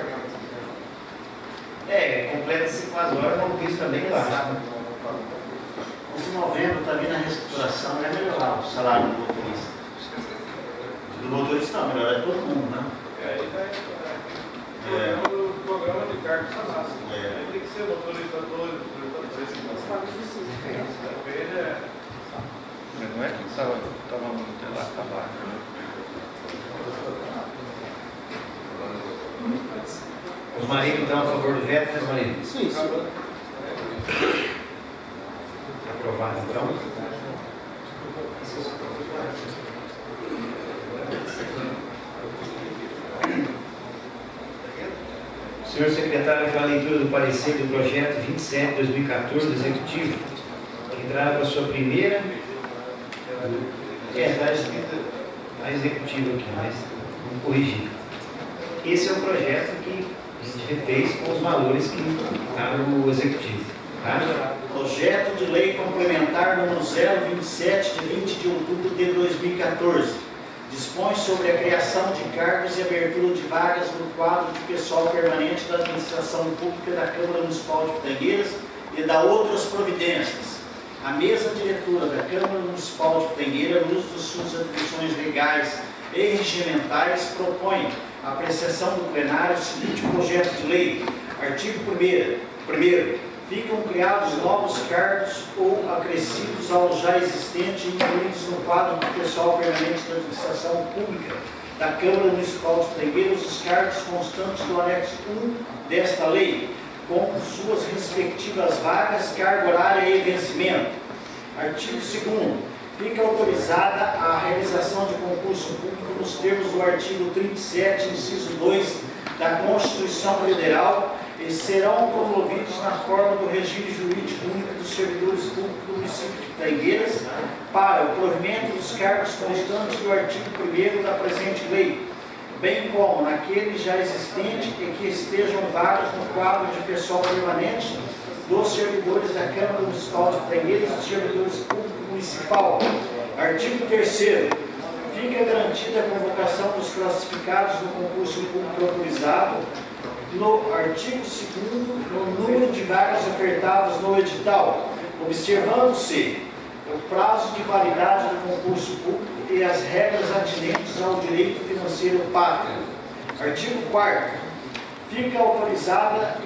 É, completa-se com as horas, não quis também lá. Mas em novembro está vindo a reestruturação, vai melhorar o salário do motorista. Do motorista não, melhorar de todo mundo, né? É. O programa de cargo salário. É. Tem que ser motorista todo, não é que estava muito lá, estava. Os maridos estão a favor do veto, né, os maridos? Sim, senhor. Aprovado, então. Senhor secretário, para a leitura do parecer do projeto vinte e sete de dois mil e quatorze do Executivo, que trará para a sua primeira. É, está escrito a executiva aqui, mas vamos corrigir. Esse é o projeto que a gente refez com os valores que está no Executivo. Tá? Projeto de Lei Complementar número zero vinte e sete, de vinte de outubro de dois mil e quatorze. Dispõe sobre a criação de cargos e abertura de vagas no quadro de pessoal permanente da Administração Pública da Câmara Municipal de Pitangueiras e da outras providências. A mesa diretora da Câmara Municipal de Pitangueiras, no uso de suas atribuições legais e regimentais, propõe a apreciação do plenário o seguinte projeto de lei. Artigo primeiro. Primeiro, ficam criados novos cargos ou acrescidos aos já existentes, incluídos no quadro de pessoal permanente da Administração Pública da Câmara Municipal de Pitangueiras, os cargos constantes do anexo um desta lei, com suas respectivas vagas, carga horária e vencimento. Artigo segundo. Fica autorizada a realização de concurso público nos termos do artigo trinta e sete, inciso dois da Constituição Federal, e serão promovidos na forma do regime jurídico único dos servidores públicos do município de Pitangueiras para o provimento dos cargos constantes do artigo primeiro da presente lei, bem como naquele já existente e que estejam vagos no quadro de pessoal permanente dos servidores da Câmara Municipal de Pitangueiras e dos servidores públicos municipal. Artigo terceiro. Fica garantida a convocação dos classificados no concurso público autorizado no artigo segundo, no número de vagas ofertadas no edital, observando-se o prazo de validade do concurso público e as regras atinentes ao direito financeiro pátrio. Artigo quarto. Fica autorizada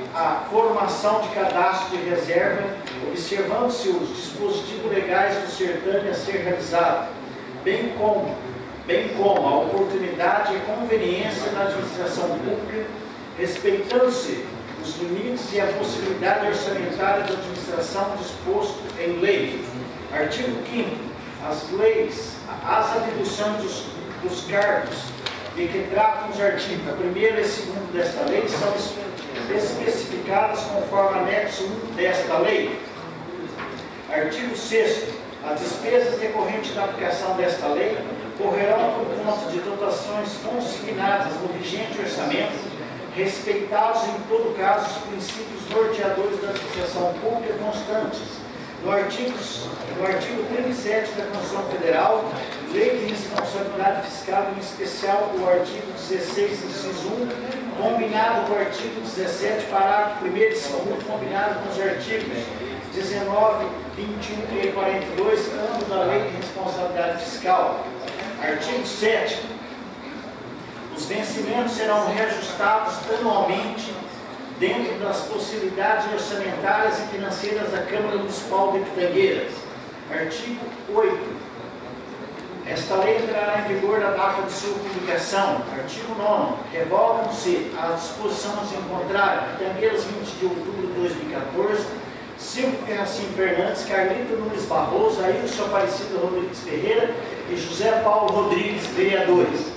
a formação de cadastro de reserva, observando-se os dispositivos legais do certame a ser realizado, bem como, bem como a oportunidade e conveniência da administração pública, respeitando-se os limites e a possibilidade orçamentária da administração disposto em lei. Artigo quinto. As leis, as atribuições dos, dos cargos de que tratam os artigos primeiro e segundo desta lei são especificadas conforme anexo um desta lei. Artigo sexto. As despesas decorrentes da aplicação desta lei correrão por conta de dotações consignadas no vigente orçamento, respeitados em todo caso os princípios norteadores da administração pública constantes no artigo, no artigo trinta e sete da Constituição Federal, Lei de Responsabilidade Fiscal, em especial o artigo dezesseis, inciso um, combinado com o artigo dezessete, parágrafo primeiro e segundo, combinado com os artigos dezenove, vinte e um e quarenta e dois, ambos da Lei de Responsabilidade Fiscal. Artigo sétimo. Os vencimentos serão reajustados anualmente dentro das possibilidades orçamentárias e financeiras da Câmara Municipal de Pitangueiras. Artigo oito. Esta lei entrará em vigor na data de sua publicação. Artigo nono. Revogam-se as disposições em contrário. Pitangueiras, vinte de outubro de dois mil e quatorze. Silvio Ferracim Fernandes, Carlito Nunes Barroso, Ailson Aparecido Rodrigues Ferreira e José Paulo Rodrigues, vereadores.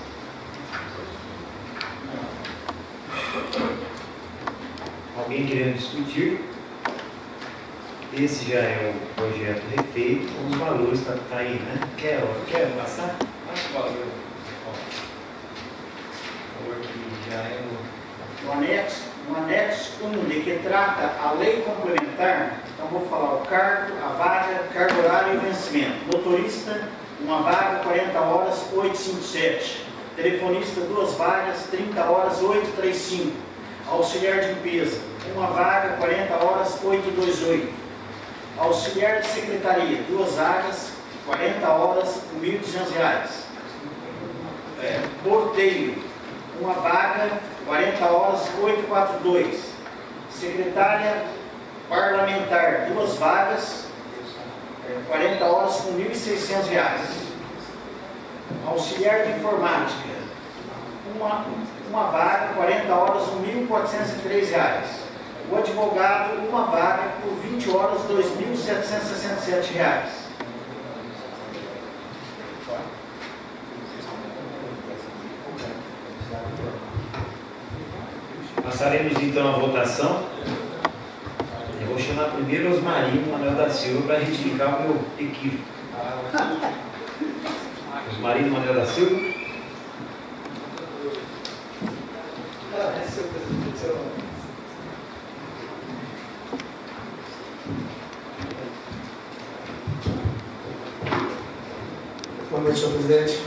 Alguém querendo discutir? Esse já é o projeto refeito, os valores estão tá, tá aí, né? Quer, quer passar? Passa o valor. O valor que já é o... No anexo, no anexo um, de que trata a lei complementar, então vou falar o cargo, a vaga, cargo horário e vencimento. Motorista, uma vaga, quarenta horas, oitocentos e cinquenta e sete. Telefonista, duas vagas, trinta horas, oitocentos e trinta e cinco. Auxiliar de limpeza, uma vaga, quarenta horas, oitocentos e vinte e oito. Auxiliar de secretaria, duas vagas, quarenta horas, mil e duzentos reais. É, porteiro, uma vaga, quarenta horas, oitocentos e quarenta e dois. Secretária parlamentar, duas vagas, quarenta horas, com mil e seiscentos reais. Auxiliar de informática, uma, uma vaga, quarenta horas, mil quatrocentos e três reais. O advogado, uma vaga, por vinte horas, dois mil setecentos e sessenta e sete reais. Passaremos então a votação. Eu vou chamar primeiro Osmarino Manuel da Silva para retificar o meu equívoco. Osmarino Manuel da Silva. Boa noite, senhor presidente.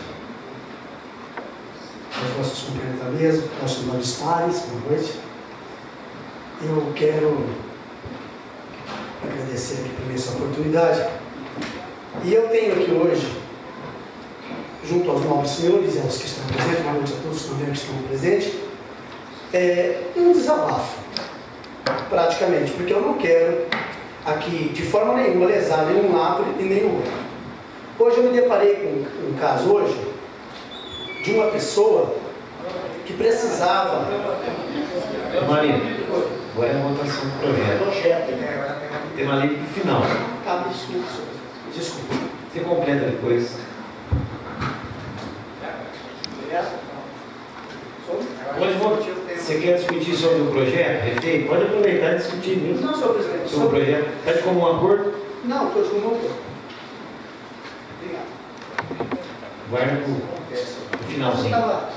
Aos nossos companheiros da mesa, nossos nobres pares, boa noite. Eu quero agradecer aqui por essa oportunidade. E eu tenho aqui hoje, junto aos nobres senhores e aos que estão presentes, boa noite a todos também que estão presentes, é, um desabafo, praticamente, porque eu não quero aqui, de forma nenhuma, lesar nenhum lado e nenhum outro. Hoje eu me deparei com um caso hoje de uma pessoa que precisava... Marina, agora é a votação do projeto. Tem uma lei no final. Ah, desculpa, senhor. Desculpa. Você completa depois. Você quer discutir sobre o projeto? Refeito? Pode aproveitar e discutir mesmo. Não, senhor presidente. Sobre o projeto. Está como um acordo? Não, estou de um acordo. Obrigado. Guarda para o finalzinho. Tá lá.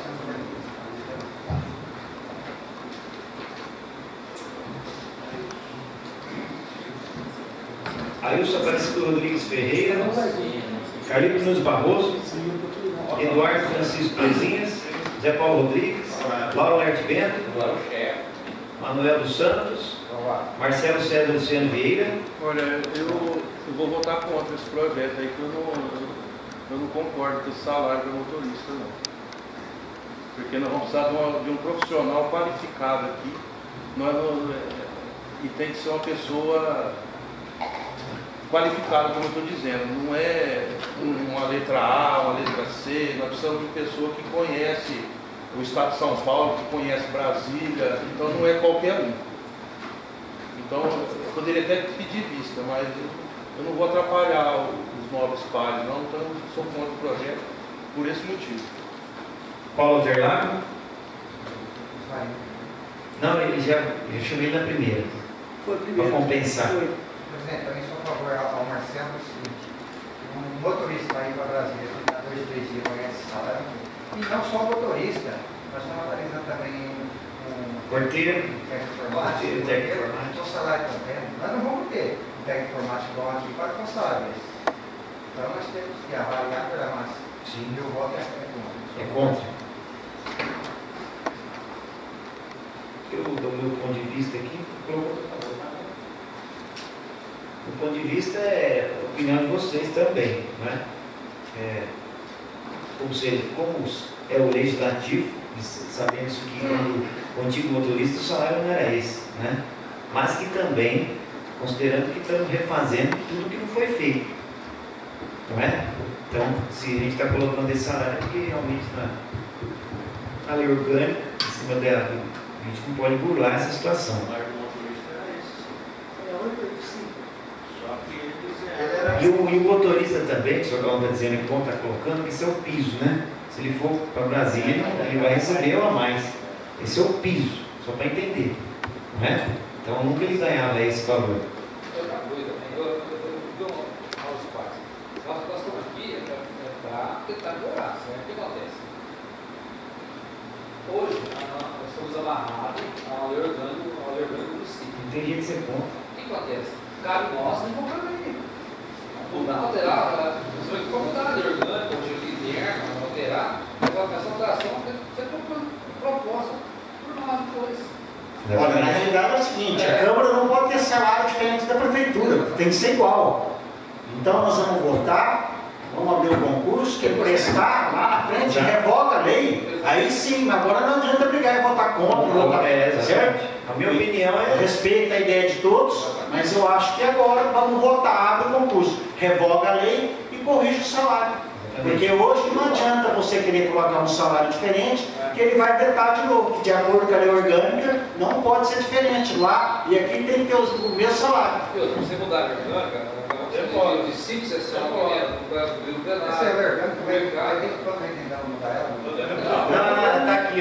Ailson Aparecido Rodrigues Ferreira, Carlito Nunes Barroso, Eduardo Francisco Prezinhas, Zé Paulo Rodrigues, Laura Lerte Bento, Manuel dos Santos, Marcelo César Luciano Vieira. Olha, eu, eu vou votar contra esse projeto aí, que eu não, eu não concordo com esse salário do motorista, não. Porque nós vamos precisar de, uma, de um profissional qualificado aqui Nós não, e tem que ser uma pessoa qualificada, como eu estou dizendo. Não é uma letra A, uma letra C. Nós precisamos de pessoa que conhece o estado de São Paulo, que conhece Brasília. Então não é qualquer um. Então eu poderia até pedir vista, mas eu não vou atrapalhar os novos pares, não. Então eu sou contra o projeto por esse motivo. Paulo Terlago? Não, ele já, eu chamei na primeira. Foi o primeiro. Para compensar. Foi. Presidente, também sou a favor ao Marcelo é o seguinte: um motorista vai ir para Brasília, ficar dois, três dias, ganhar esse salário. E não só o motorista, nós estamos analisando também um Porteiro. técnico informático. Porteiro, técnico informático. O salário que nós temos, nós não vamos ter um técnico informático igual aqui para com salário desse. Então nós temos que avaliar pela massa. Sim. E eu voto é contra. É contra. Eu, do meu ponto de vista aqui, o ponto de vista é a opinião de vocês também, né? É, ou seja, como é o legislativo, sabemos que quando o antigo motorista o salário não era esse, né? Mas que também, considerando que estamos refazendo tudo que não foi feito, não é? Então, se a gente está colocando esse salário, é porque realmente na, na lei orgânica, em cima dela, a gente não pode burlar essa situação. E o, e o motorista também, que o senhor Galvão está dizendo que está colocando, que esse é o piso, né? Se ele for para Brasília, ele vai receber a mais. Esse é o piso, só para entender, não é? Então nunca ele ganhava esse valor. Outra coisa também, eu, eu, eu, eu dou aos pais. Nós, nós estamos aqui para tentar melhorar, certo? O que acontece? Hoje, nós estamos amarrados ao lei orgânica do município. Não tem jeito de ser contra. O que acontece? Cabe nós não vamos aí. Mudar, alterar, você vai ter que mudar a lei orgânica, o jeito interno, alterar, essa alteração tem que ser proposta por nós depois. Olha, na realidade é o seguinte, a Câmara não pode ter salário diferente da Prefeitura, tem que ser igual. Então nós vamos votar, vamos abrir o concurso, quem prestar lá na frente, revoga a lei, aí sim, agora não adianta brigar e votar contra, votar é, certo? A minha opinião é... Respeito a ideia de todos, mas eu acho que agora vamos votar, abre o concurso, revoga a lei e corrige o salário. Porque hoje não adianta você querer colocar um salário diferente, que ele vai vetar de novo, que de acordo com a lei orgânica não pode ser diferente lá e aqui tem que ter os, o mesmo salário. Se você mudar a lei orgânica, de cinco sessões para o plenário. Essa é a lei orgânica, vai ter que também tentar mudar ela. Não, não, está aqui,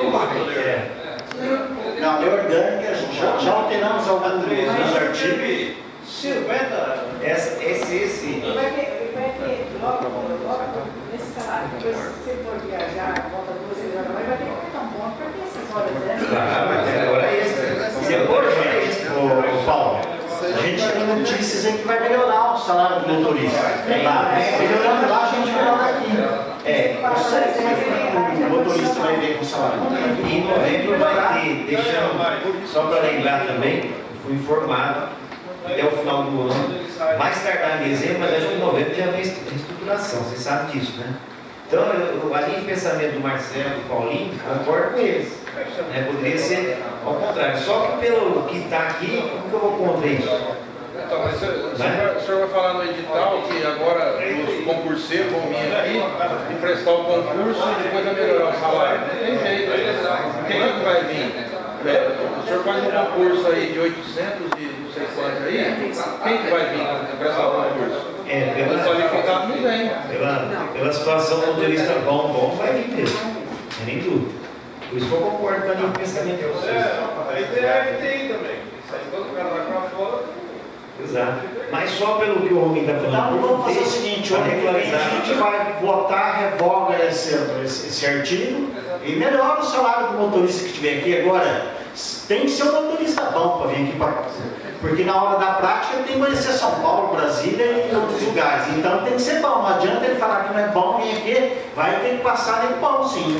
ó. É. Não, a lei orgânica, já, já alteramos alguns artigos. cinquenta, essa, esse, esse. Ele vai ter, ele vai ter logo, logo nesse salário. Depois, se ele for viajar, volta duas vezes, vai ter que cortar um ponto para ter essas horas, né? Claro, mas é agora é isso. Se agora é isso, ô Paulo. A gente tem notícias aí que vai melhorar o salário do motorista. Lá, melhorando lá, a gente melhora aqui. É, eu sei que o motorista vai ver com o salário. E em novembro vai ter, deixando, só para lembrar também, eu fui informado até o final do ano, mais tardar em dezembro, mas acho que em novembro já vem reestruturação, vocês sabem disso, né? Então, eu, a linha de pensamento do Marcelo e do Paulinho, concordo com eles. Né? Poderia ser ao contrário, só que pelo que está aqui, como que eu vou contra isso? Então, mas o senhor, o, senhor vai, o senhor vai falar no edital que agora os concurseiros vão vir aqui e prestar o concurso e depois vai melhorar o salário. Não tem jeito. Quem é que vai vir? É, o senhor faz um concurso aí de oitocentos e não sei quantos aí, quem que vai vir prestar o concurso? É, pela, o qualificado não vem. Pela, pela situação do motorista bom, bom, vai vir mesmo. Não tem nem dúvida. Por isso que eu concordo com a linha de pensamento de vocês. A ideia tem também. Isso aí, todo cara vai para fora. Exato. Mas só pelo que o Rominho está falando. Então vamos fazer o seguinte, para hoje regularizar. a gente vai votar, revoga esse, esse, esse artigo e melhora o salário do motorista que estiver aqui. Agora, tem que ser um motorista bom para vir aqui para porque na hora da prática tem que conhecer São Paulo, Brasília e outros lugares. Então tem que ser bom. Não adianta ele falar que não é bom, vem aqui, vai ter que passar de bom sim.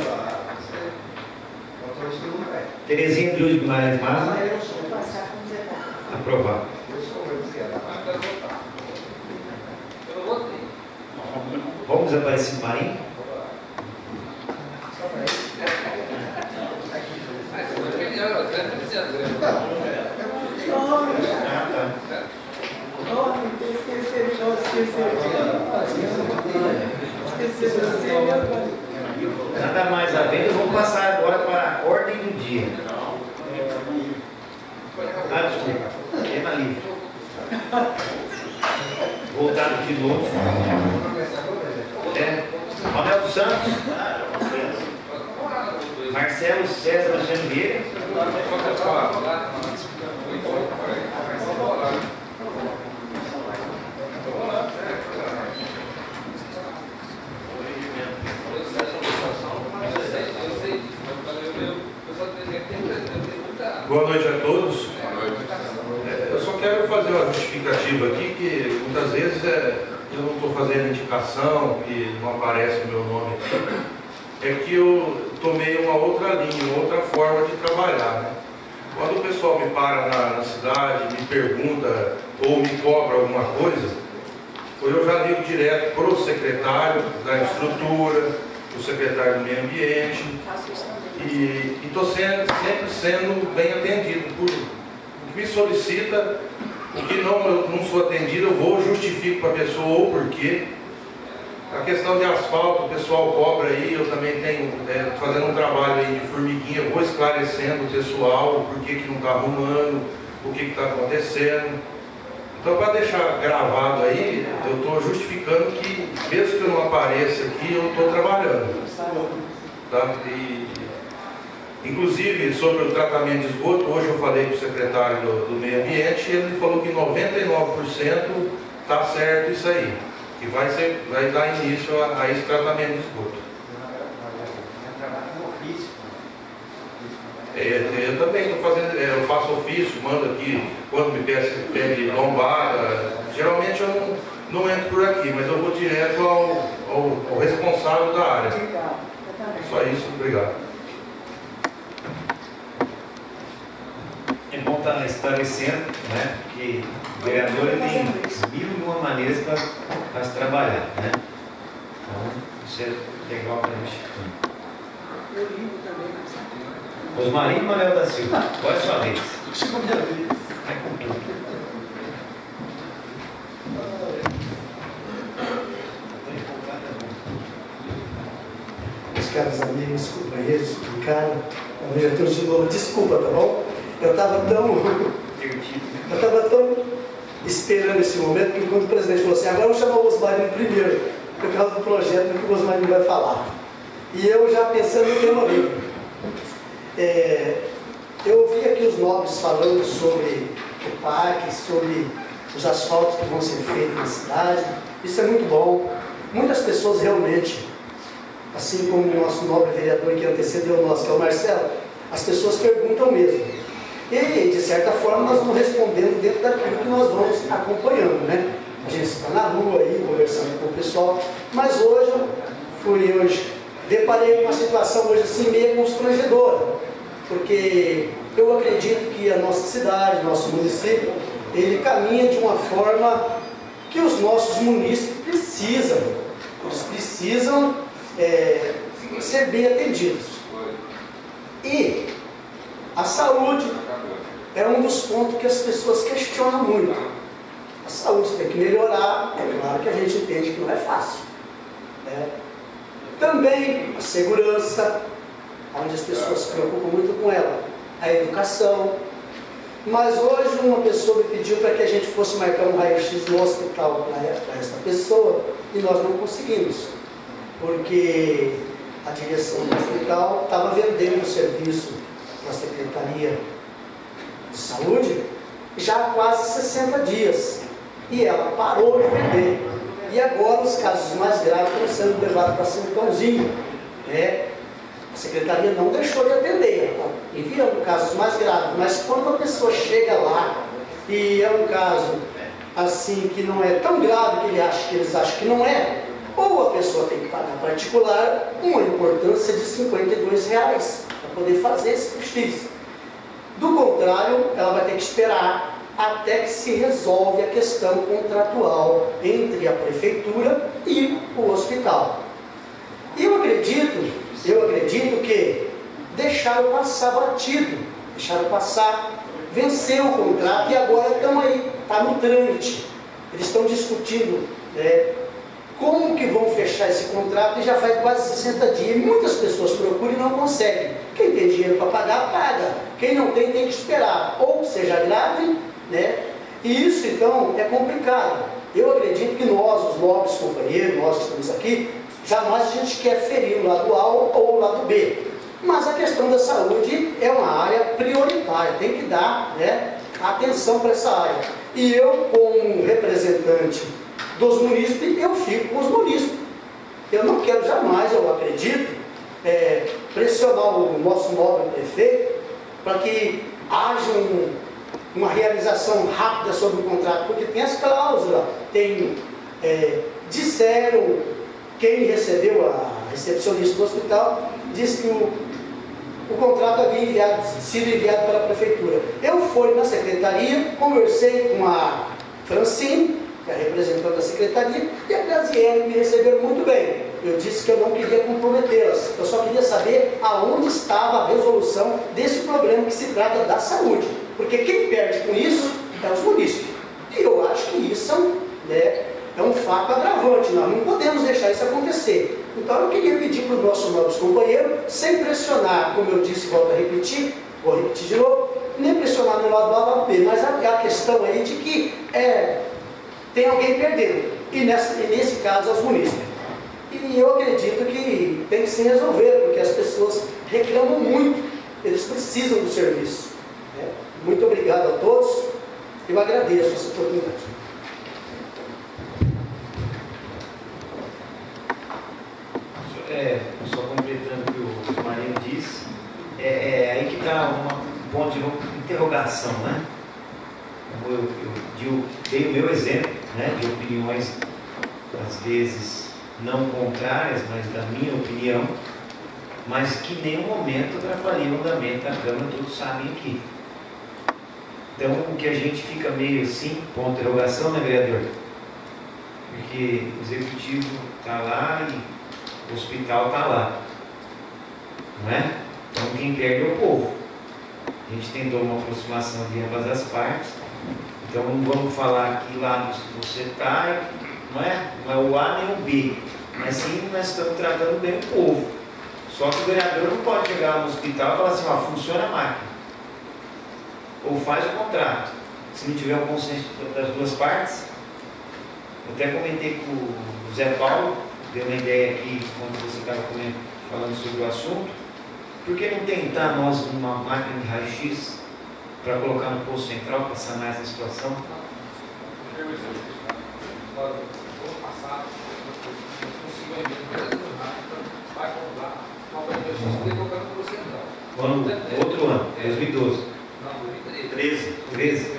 Terezinha Cruz Guimarães Maza. Aprovado. Eu não votei. Vamos desaparecer Marinho? Mas eu vou pedir, eu vou pedir. Nada mais havendo, eu vou passar agora para a ordem do dia. Ah, desculpa. Tema livre. Voltado de novo. É. Manuel dos Santos. Marcelo César Alexandre Vieira. Boa noite a todos. Eu só quero fazer uma justificativa aqui, que muitas vezes é, eu não estou fazendo indicação, que não aparece o meu nome aqui. É que eu tomei uma outra linha, uma outra forma de trabalhar, né? Quando o pessoal me para na, na cidade, me pergunta ou me cobra alguma coisa, eu já ligo direto para o secretário da estrutura, o secretário do meio ambiente, e estou sempre sendo bem atendido. Por, o que me solicita, o que não, eu não sou atendido, eu vou, justifico para a pessoa ou porquê. A questão de asfalto, o pessoal cobra aí, eu também tenho, é, fazendo um trabalho aí de formiguinha, eu vou esclarecendo o pessoal, por que que não está arrumando, o que está acontecendo. Então, para deixar gravado aí, eu estou justificando que, mesmo que eu não apareça aqui, eu estou trabalhando. Tá? E, inclusive, sobre o tratamento de esgoto, hoje eu falei com o secretário do, do meio ambiente e ele falou que noventa e nove por cento está certo isso aí. Que vai, ser, vai dar início a, a esse tratamento de esgoto. É, eu também estou fazendo, é, eu faço ofício, mando aqui, quando me pede, pede lombada, geralmente eu não, não entro por aqui, mas eu vou direto ao, ao, ao responsável da área. Só isso, obrigado. É bom estar esclarecendo, né, que o vereador ele tem mil e uma maneiras para se trabalhar, né? Então, isso é legal para a gente. Eu ligo também. Rosmarinho Manuel da Silva, qual é a sua vez? Chegou minha vez. Meus caros amigos, companheiros, de cara, diretor de novo, desculpa, tá bom? Eu estava tão. Eu estava tão esperando esse momento que quando o presidente falou assim, agora eu vou chamar o Rosmarinho primeiro, por causa do projeto que o Rosmarinho vai falar. E eu já pensando no tema livre. É, eu ouvi aqui os nobres falando sobre o parque, sobre os asfaltos que vão ser feitos na cidade. Isso é muito bom. Muitas pessoas realmente, assim como o nosso nobre vereador que antecedeu o nosso, que é o Marcelo, as pessoas perguntam mesmo. E, de certa forma, nós vamos respondendo dentro daquilo que nós vamos acompanhando, né? A gente está na rua aí, conversando com o pessoal. Mas hoje, eu fui hoje, deparei com uma situação hoje assim meio constrangedora. Porque eu acredito que a nossa cidade, nosso município, ele caminha de uma forma que os nossos munícipes precisam. Eles precisam é, ser bem atendidos. E a saúde é um dos pontos que as pessoas questionam muito. A saúde tem que melhorar, é claro que a gente entende que não é fácil, né? Também a segurança, onde as pessoas se preocupam muito com ela, a educação. Mas hoje uma pessoa me pediu para que a gente fosse marcar um raio-x no hospital para essa pessoa e nós não conseguimos, porque a direção do hospital estava vendendo o serviço para a Secretaria de Saúde já há quase sessenta dias e ela parou de vender. E agora os casos mais graves estão sendo levados para Santãozinho. É, a Secretaria não deixou de atender, está enviando casos mais graves, mas quando a pessoa chega lá e é um caso assim que não é tão grave que ele acha, que eles acham que não é, ou a pessoa tem que pagar particular uma importância de cinquenta e dois reais para poder fazer esse pesquisa. Do contrário, ela vai ter que esperar até que se resolve a questão contratual entre a prefeitura e o hospital. E eu acredito, eu acredito que deixaram passar batido, deixaram passar, venceu o contrato e agora estão aí, está no trâmite. Eles estão discutindo, né, como que vão fechar esse contrato e já faz quase sessenta dias. Muitas pessoas procuram e não conseguem. Quem tem dinheiro para pagar, paga. Quem não tem, tem que esperar. Ou seja grave, né? E isso, então, é complicado. Eu acredito que nós, os nobres companheiros, nós que estamos aqui, jamais a gente quer ferir o lado A ou o lado B. Mas a questão da saúde é uma área prioritária, tem que dar, né, atenção para essa área. E eu, como representante dos munícipes, eu fico com os munícipes. Eu não quero jamais, eu acredito, é, pressionar o nosso nobre prefeito para que haja um, uma realização rápida sobre o contrato, porque tem as cláusulas, tem, é, disseram, quem recebeu, a recepcionista do hospital, disse que o, o contrato havia enviado, sido enviado para a prefeitura. Eu fui na secretaria, conversei com a Francine, que é a representante da secretaria, e a Graziele me receberam muito bem. Eu disse que eu não queria comprometê-las, eu só queria saber aonde estava a resolução desse problema que se trata da saúde. Porque quem perde com isso é os munícipes. E eu acho que isso é um, né, é um fato agravante, nós não podemos deixar isso acontecer. Então eu queria pedir para os nossos novos companheiros, sem pressionar, como eu disse, volto a repetir, vou repetir de novo, nem pressionar no lado A ou lado B, mas a, a questão aí de que é, tem alguém perdendo, e, nessa, e nesse caso os munícipes. E eu acredito que tem que se resolver, porque as pessoas reclamam muito, eles precisam do serviço. Né? Muito obrigado a todos, eu agradeço essa oportunidade. É, só completando o que o Marinho disse, é, é aí que está um ponto de interrogação, né? Eu, eu, eu dei o meu exemplo, né, de opiniões, às vezes não contrárias, mas da minha opinião, mas que em nenhum momento atrapalhei o andamento da Câmara, todos sabem aqui. Então, o que a gente fica meio assim, ponto de interrogação, né, vereador? Porque o Executivo está lá e o hospital está lá, não é? Então quem perde é o povo. A gente tentou uma aproximação de ambas as partes, então não vamos falar que lá você está, não é? Não é o A nem o B, mas sim nós estamos tratando bem o povo. Só que o vereador não pode chegar no hospital e falar assim, ó, funciona a máquina, ou faz o contrato. Se não tiver um consenso das duas partes, eu até comentei com o Zé Paulo, deu uma ideia aqui, quando você estava falando sobre o assunto, por que não tentar nós uma máquina de raio-x para colocar no posto central para sanar essa situação? Ano, outro ano, dois mil e doze. Não, dois mil e treze. treze.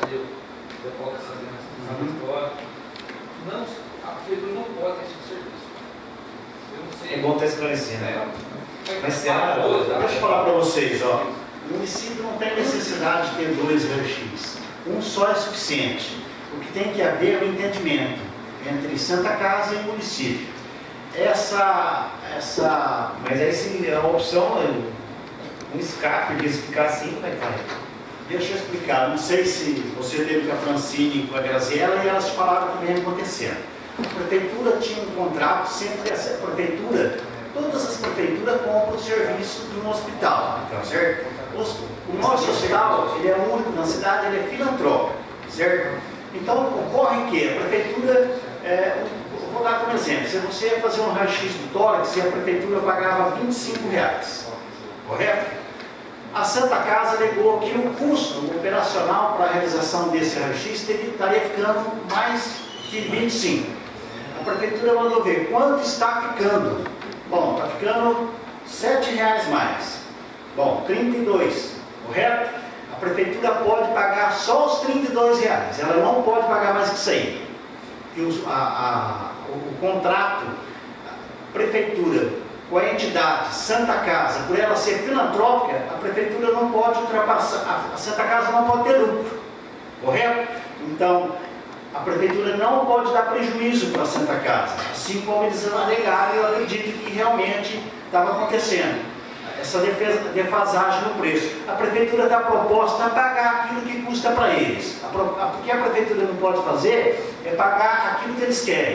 Não, a prefeitura não pode ter esse serviço. Eu não sei. É bom estar esclarecendo. É. Mas será? Deixa eu falar para vocês, ó. O município não tem necessidade de ter dois raio-x. Um só é suficiente. O que tem que haver é um entendimento entre Santa Casa e município. Essa, essa... Mas aí se é uma opção, um escape, porque se ficar assim, como é que faz? Deixa eu explicar. Não sei se você teve com a Francine e com a Graziela e elas falaram o que vem acontecendo. A prefeitura tinha um contrato, sempre essa prefeitura, todas as prefeituras compram o serviço de um hospital, certo? O nosso hospital, ele é único na cidade, ele é filantrópico, certo? Então, ocorre que a prefeitura, é, vou dar como exemplo, se você ia fazer um raio-x do tórax, a prefeitura pagava vinte e cinco reais, correto? A Santa Casa alegou que o custo operacional para a realização desse raio-x estaria ficando mais que vinte e cinco. A prefeitura mandou ver quanto está ficando. Bom, está ficando sete reais mais. Bom, trinta e dois, correto? A prefeitura pode pagar só os trinta e dois reais. Ela não pode pagar mais que isso aí. E os, a, a, o, o contrato, a prefeitura com a entidade Santa Casa, por ela ser filantrópica, a prefeitura não pode ultrapassar, a Santa Casa não pode ter lucro, correto? Então, a prefeitura não pode dar prejuízo para a Santa Casa, assim como eles alegaram, eu acredito que realmente estava acontecendo, essa defesa, defasagem no preço. A prefeitura está proposta a pagar aquilo que custa para eles. A, a, o que a prefeitura não pode fazer é pagar aquilo que eles querem.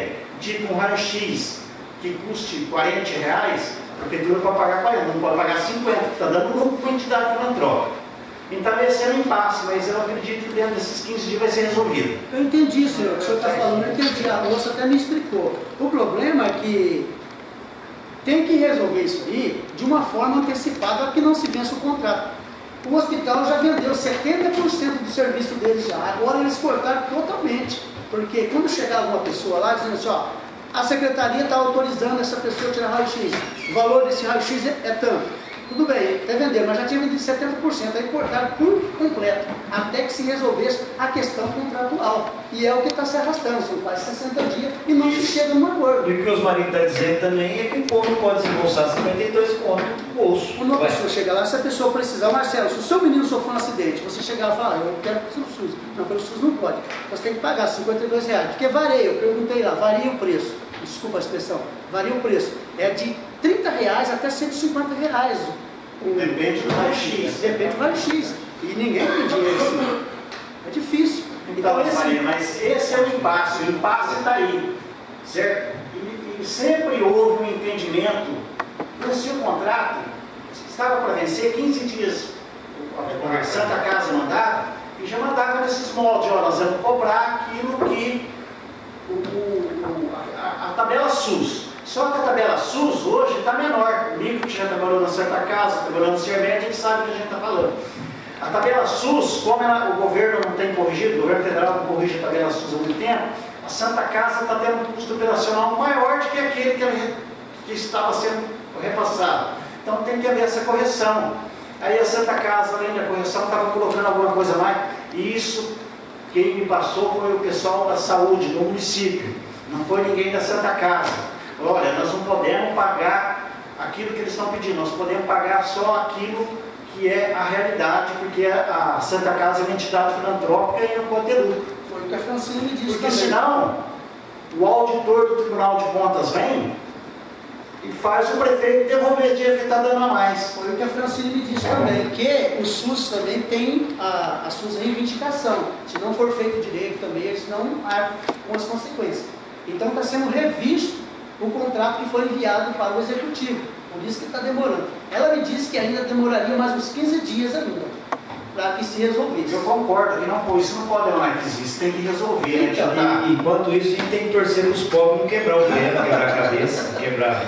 tipo um raio-x que custe quarenta reais, a prefeitura pode pagar quarenta, não pode pagar cinquenta, está dando lucro para a entidade filantrópica. Então esse é um impasse, mas eu acredito que dentro desses quinze dias vai ser resolvido. Eu entendi, senhor, o que o senhor está falando, eu entendi, a moça até me explicou. O problema é que tem que resolver isso aí de uma forma antecipada que não se vença o contrato. O hospital já vendeu setenta por cento do serviço deles já, agora eles cortaram totalmente. Porque quando chegava uma pessoa lá dizendo assim, ó, a secretaria está autorizando essa pessoa a tirar raio-x, o valor desse raio-x é, é tanto. Tudo bem, até vender, mas já tinha vendido setenta por cento, aí cortaram por completo, até que se resolvesse a questão contratual. E é o que está se arrastando, são quase sessenta dias e não se chega num acordo. E o que os maridos estão dizendo também é que o povo não pode desembolsar cinquenta e dois contos no bolso. Quando uma pessoa chega lá, se a pessoa precisar, Marcelo, se o seu menino sofreu um acidente, você chegar lá e falar, ah, eu quero pelo SUS. Não, pelo SUS não pode. Você tem que pagar cinquenta e dois reais, porque varia, eu perguntei lá, varia o preço. Desculpa a expressão, varia o preço. É de trinta reais até cento e cinquenta reais. Depende do raio-x. Depende do raio-x. E ninguém tem dinheiro assim. É difícil. Então, então esse... Maria, mas esse é o impasse. O impasse está aí. Certo? E, e sempre houve um entendimento. Vencia o contrato, estava para vencer quinze dias. A Santa Casa mandava, e já mandava nesses moldes. Ó, nós vamos cobrar aquilo que o, o, a, a tabela SUS. Só que a tabela SUS hoje está menor. O Nico, que já trabalhou na Santa Casa, trabalhou no Sermed, a gente sabe o que a gente está falando. A tabela SUS, como ela, o governo não tem corrigido, o governo federal não corrige a tabela SUS há muito tempo, a Santa Casa está tendo um custo operacional maior do que aquele que, ela, que estava sendo repassado. Então tem que haver essa correção. Aí a Santa Casa, além da correção, estava colocando alguma coisa a mais. E isso, quem me passou foi o pessoal da saúde do município. Não foi ninguém da Santa Casa. Olha, nós não podemos pagar aquilo que eles estão pedindo, nós podemos pagar só aquilo que é a realidade, porque a Santa Casa é uma entidade filantrópica e não pode ter lucro. Foi o que a Francine me disse. Porque senão, o auditor do Tribunal de Contas vem e faz o prefeito devolver o dinheiro que está dando a mais. Foi o que a Francine me disse também, que o SUS também tem a, a sua reivindicação. Se não for feito direito também, eles não arcam com as consequências. Então está sendo revisto o contrato que foi enviado para o Executivo, por isso que está demorando. Ela me disse que ainda demoraria mais uns quinze dias ainda, para que se resolvesse. Eu concordo que não, isso não pode mais que existe, tem que resolver. Então, né? tá... e, enquanto isso, a gente tem que torcer para os pobres não quebrar o dedo, quebrar a cabeça, não quebrar...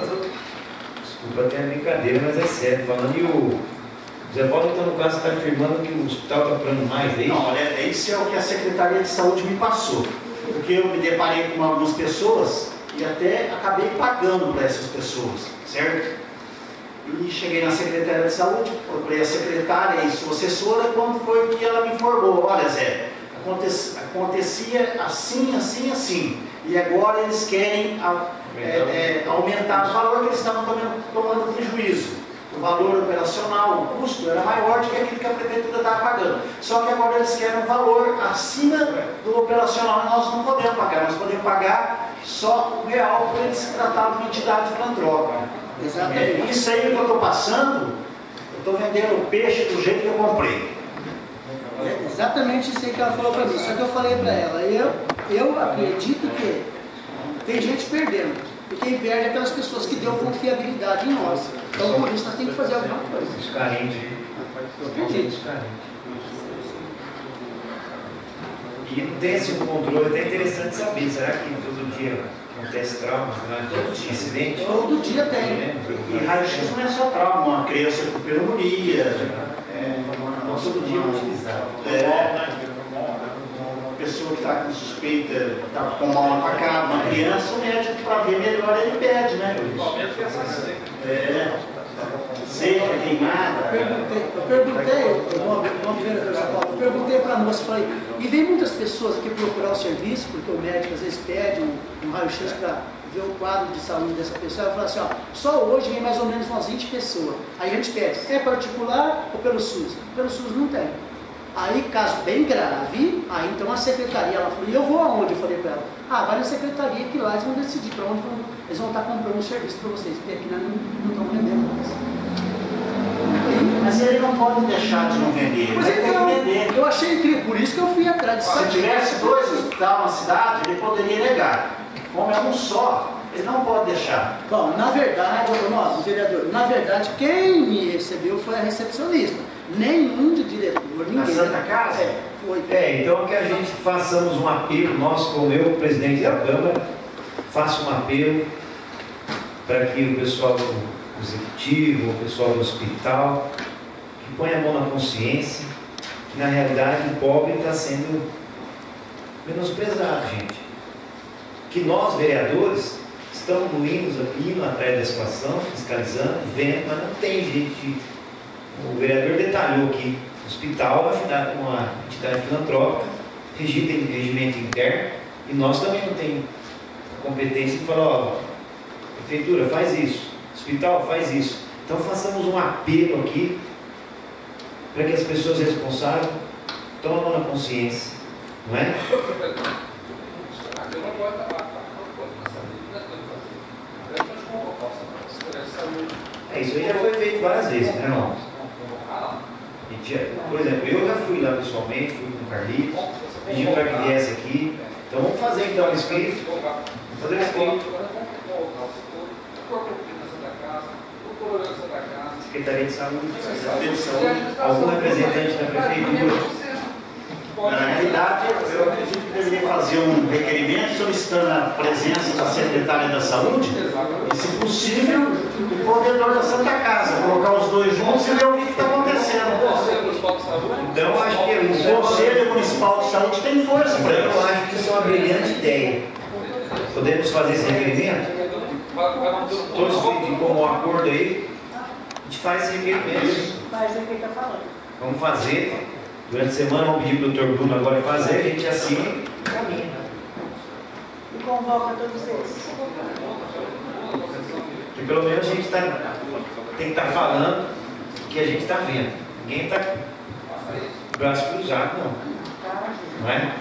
Desculpa até a brincadeira, mas é sério, falando e o... Zé Paulo, então, no caso, está afirmando que o hospital está procurando mais leite? Não, olha, isso é o que a Secretaria de Saúde me passou, porque eu me deparei com algumas pessoas e até acabei pagando para essas pessoas, certo? E cheguei na Secretaria de Saúde, procurei a secretária e sua assessora, quando foi que ela me informou, olha Zé, acontecia, acontecia assim, assim, assim, e agora eles querem é, é, aumentar o valor que eles estavam tomando, tomando prejuízo. O valor operacional, o custo era maior do que aquilo que a prefeitura estava pagando. Só que agora eles querem um valor acima do operacional e nós não podemos pagar, nós podemos pagar só o real por eles se tratar de uma entidade filantrópica. Exatamente. É, isso aí que eu estou passando, eu estou vendendo o peixe do jeito que eu comprei. É exatamente isso aí que ela falou para mim, só que eu falei para ela, eu, eu acredito que tem gente perdendo. E quem perde é aquelas pessoas que deu confiabilidade em nós. Então, por isso, nós temos que fazer alguma coisa. Os carentes. Eu acredito. Os carentes. E não tem esse controle, é até interessante saber. Será que todo dia acontece traumas? Né? Todo dia acidente? Todo dia tem. E raio-x não é só trauma, uma criança com pneumonia. É, não todo dia utilizado. É, pessoa que está com suspeita, está com mal atacado, uma criança, o médico, para ver melhor, ele pede, né? É, seca, queimada. Eu perguntei, eu perguntei, eu perguntei para a moça, falei, e vem muitas pessoas aqui procurar o serviço, porque o médico às vezes pede um, um raio-x para ver o quadro de saúde dessa pessoa. Ela fala assim, ó, só hoje vem mais ou menos umas vinte pessoas. Aí a gente pede, é particular ou pelo SUS? Pelo SUS não tem. Aí, caso bem grave, aí então a secretaria, ela falou, e eu vou aonde? Eu falei para ela, ah, vai na secretaria que lá eles vão decidir para onde vão, eles vão estar comprando um serviço para vocês, porque aqui nós não, não estamos vendendo mais. Mas ele não pode deixar de não vender, mas ele então, tem que vender. Eu achei incrível, por isso que eu fui atrás de Se tivesse dois hospitais na cidade, ele poderia negar. Como é um só, ele não pode deixar. Bom, na verdade, ô, nosso vereador, na verdade, quem me recebeu foi a recepcionista. Nenhum de diretor, ninguém. Na Santa Casa? É, foi. É, então que a gente façamos um apelo, nós como eu, presidente da Câmara, faça um apelo para que o pessoal do executivo, o pessoal do hospital, que ponha a mão na consciência, que na realidade o pobre está sendo menosprezado, gente. Que nós, vereadores, estamos indo, indo atrás da situação, fiscalizando, vendo, mas não tem gente. O vereador detalhou que o hospital é uma entidade filantrópica, regida em regimento interno, e nós também não temos competência de falar, ó, prefeitura, faz isso, hospital, faz isso. Então façamos um apelo aqui para que as pessoas responsáveis tomem a mão na consciência, não é? É, isso aí já foi feito várias vezes, né, irmão? Por exemplo, eu já fui lá pessoalmente, fui com o Carlitos, pedi para que viesse aqui. Então vamos fazer então o escrito. Vamos fazer o escrito. Secretaria de Saúde, Secretaria de Saúde, algum representante da Prefeitura. Na realidade, eu acredito que deveria fazer um requerimento solicitando a presença da Secretária da Saúde e, se possível, o provedor da Santa Casa, colocar os dois juntos e ver o que está acontecendo. Então, eu acho que isso o Conselho Municipal de Saúde tem força para isso. Eu acho que isso é uma brilhante ideia. Podemos fazer esse requerimento? Todos de como um acordo aí, a gente faz esse requerimento. Faz o que está falando. Vamos fazer. Durante a semana, vamos pedir para o doutor Bruno agora fazer, a gente assina e caminha. E convoca todos eles. Porque pelo menos a gente tá, tem que estar tá falando o que a gente está vendo. Ninguém está braço cruzado, não. Não é?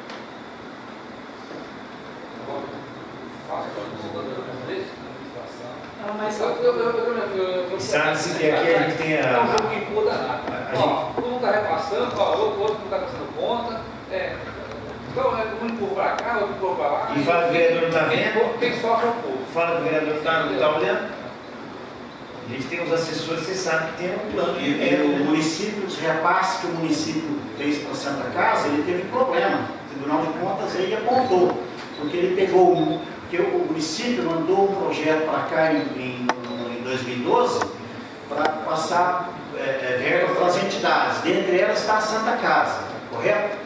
Não, mas E sabe-se que aqui a gente tem a. É um jogo que muda nada. Ó, todo mundo está repassando, ó, o outro não está passando conta. É. Então, é um empurra para cá, outro empurra para lá. E fala que o vereador não está vendo? Quem sofre é o povo. Fala que o vereador não está tá olhando? A gente tem os assessores, você sabe que tem um plano. E, e o município, os repasses que o município fez para a Santa Casa, ele teve problema. O Tribunal de Contas aí apontou. Porque ele pegou um. Porque o município mandou um projeto para cá em, em, em dois mil e doze para passar é, é, verba para as entidades. Dentre elas está a Santa Casa, correto?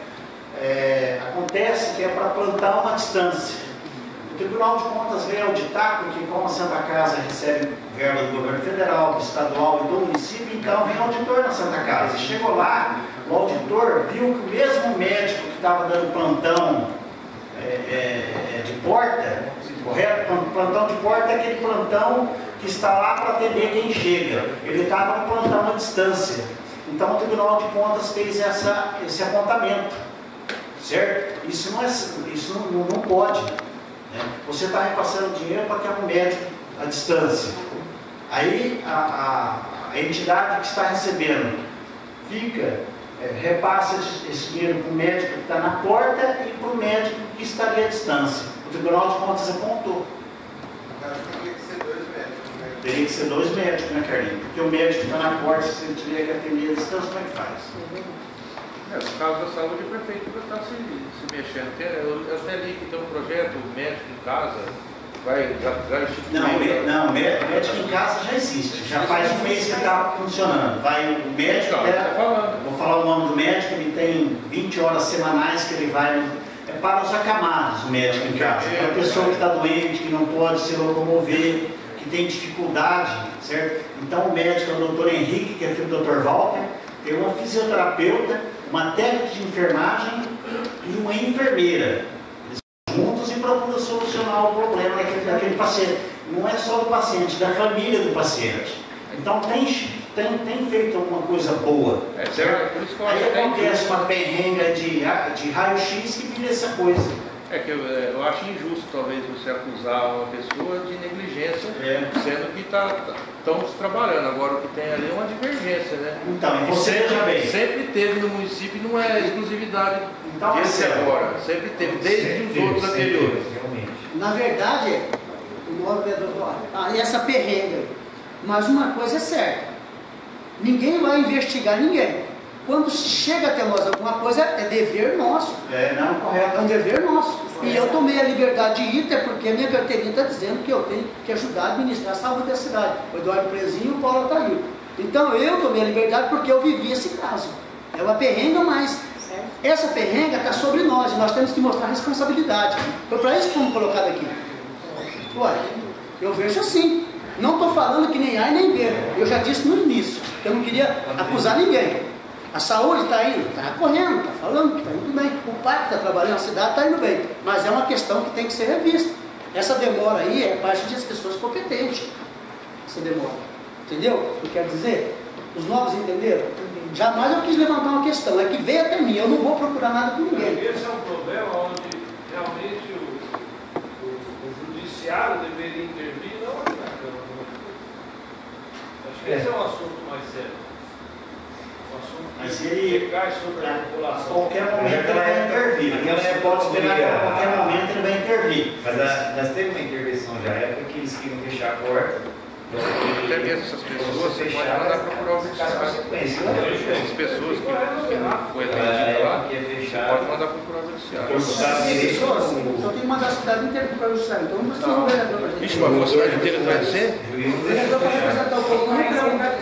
É, acontece que é para plantar uma distância. O Tribunal de Contas veio auditar, porque como a Santa Casa recebe verba do governo federal, do estadual e do município, então vem auditor na Santa Casa. E chegou lá, o auditor viu que o mesmo médico que estava dando plantão é, é, de porta, correto? Plantão de porta é aquele plantão que está lá para atender quem chega. Ele estava no plantão à distância. Então o Tribunal de Contas fez essa, esse apontamento. Certo? Isso não, é, isso não, não pode. Né? Você está repassando dinheiro para ter um médico à distância. Aí a, a, a entidade que está recebendo fica, é, repassa esse dinheiro para o médico que está na porta e para o médico que estaria à distância. O Tribunal de Contas apontou. Teria que ser dois médicos, né? Teria que ser dois médicos, né, Carlinhos? Porque o médico que está na porta, se ele tiver que atender à distância, como é que faz? É, no caso da saúde, a prefeitura está se, se mexendo. Tem, eu, eu até li que tem um projeto, o médico em casa, vai, já, já instituir. Não, me, não, médico em casa já existe. Já faz um mês que está funcionando. Vai o médico, Não, é, tá falando. vou falar o nome do médico, ele tem vinte horas semanais que ele vai. É para os acamados, o médico em casa. Para a pessoa que está doente, que não pode se locomover, que tem dificuldade, certo? Então o médico é o doutor Henrique, que é filho do doutor Walter, tem uma fisioterapeuta, uma técnica de enfermagem e uma enfermeira. Eles vão juntos e procuram solucionar o problema daquele, daquele paciente. Não é só do paciente, da família do paciente. Então tem, tem, tem feito alguma coisa boa. É, certo? Por isso que eu Aí acho que é acontece injusto. uma perrenga de, de raio-x que vira essa coisa. É que eu, eu acho injusto, talvez, você acusar uma pessoa de negligência, É. sendo que tá, tá, estamos trabalhando. Agora, o que tem ali é uma divergência, né? Então, e você sempre, veja bem. sempre teve no município, não é exclusividade Então, desse Marcelo, agora. Sempre teve, desde os Sempre, outros sempre, anteriores. Realmente. Na verdade, o novo vereador, ah, essa perrenga. Mas uma coisa é certa, ninguém vai investigar ninguém. Quando se chega até nós alguma coisa, é dever nosso. É, não, correto. É um dever nosso. E eu tomei a liberdade de ir, até porque a minha carteirinha está dizendo que eu tenho que ajudar a administrar a saúde da cidade. O Eduardo Prezinho e o Paulo Ataíl. Então eu tomei a liberdade porque eu vivi esse caso. É uma perrenga, mas essa perrenga está sobre nós e nós temos que mostrar responsabilidade. Foi para isso que fomos colocados aqui. Ué, eu vejo assim. Não estou falando que nem A e nem B. Eu já disse no início. Eu não queria acusar ninguém. A saúde está indo, está correndo, está falando, está indo bem. O pai que está trabalhando na cidade está indo bem. Mas é uma questão que tem que ser revista. Essa demora aí é parte das pessoas competentes. Essa demora. Entendeu o que eu quero dizer? Os novos entenderam? Jamais eu quis levantar uma questão. É que veio até mim. Eu não vou procurar nada com ninguém. Esse é um problema onde realmente o, o, o judiciário deveria intervir, não a Câmara. Acho que esse é um assunto mais sério. Mas ele, cai sobre a população. A qualquer momento ele vai intervir. Naquela época pode esperar que a qualquer momento ele vai intervir. Mas a, nós temos uma intervenção já, é porque eles queriam fechar a porta. Até mesmo essas pessoas, você pode mandar procurar o judiciário. Essas pessoas que, que não foi elegido lá, você pode mandar procurar o judiciário. Só tem que mandar a cidade inteira procurar o judiciário. Então não precisa um vereador para gente. Vixe, mas a cidade inteira vai ser? O vereador vai apresentar o povo. Não é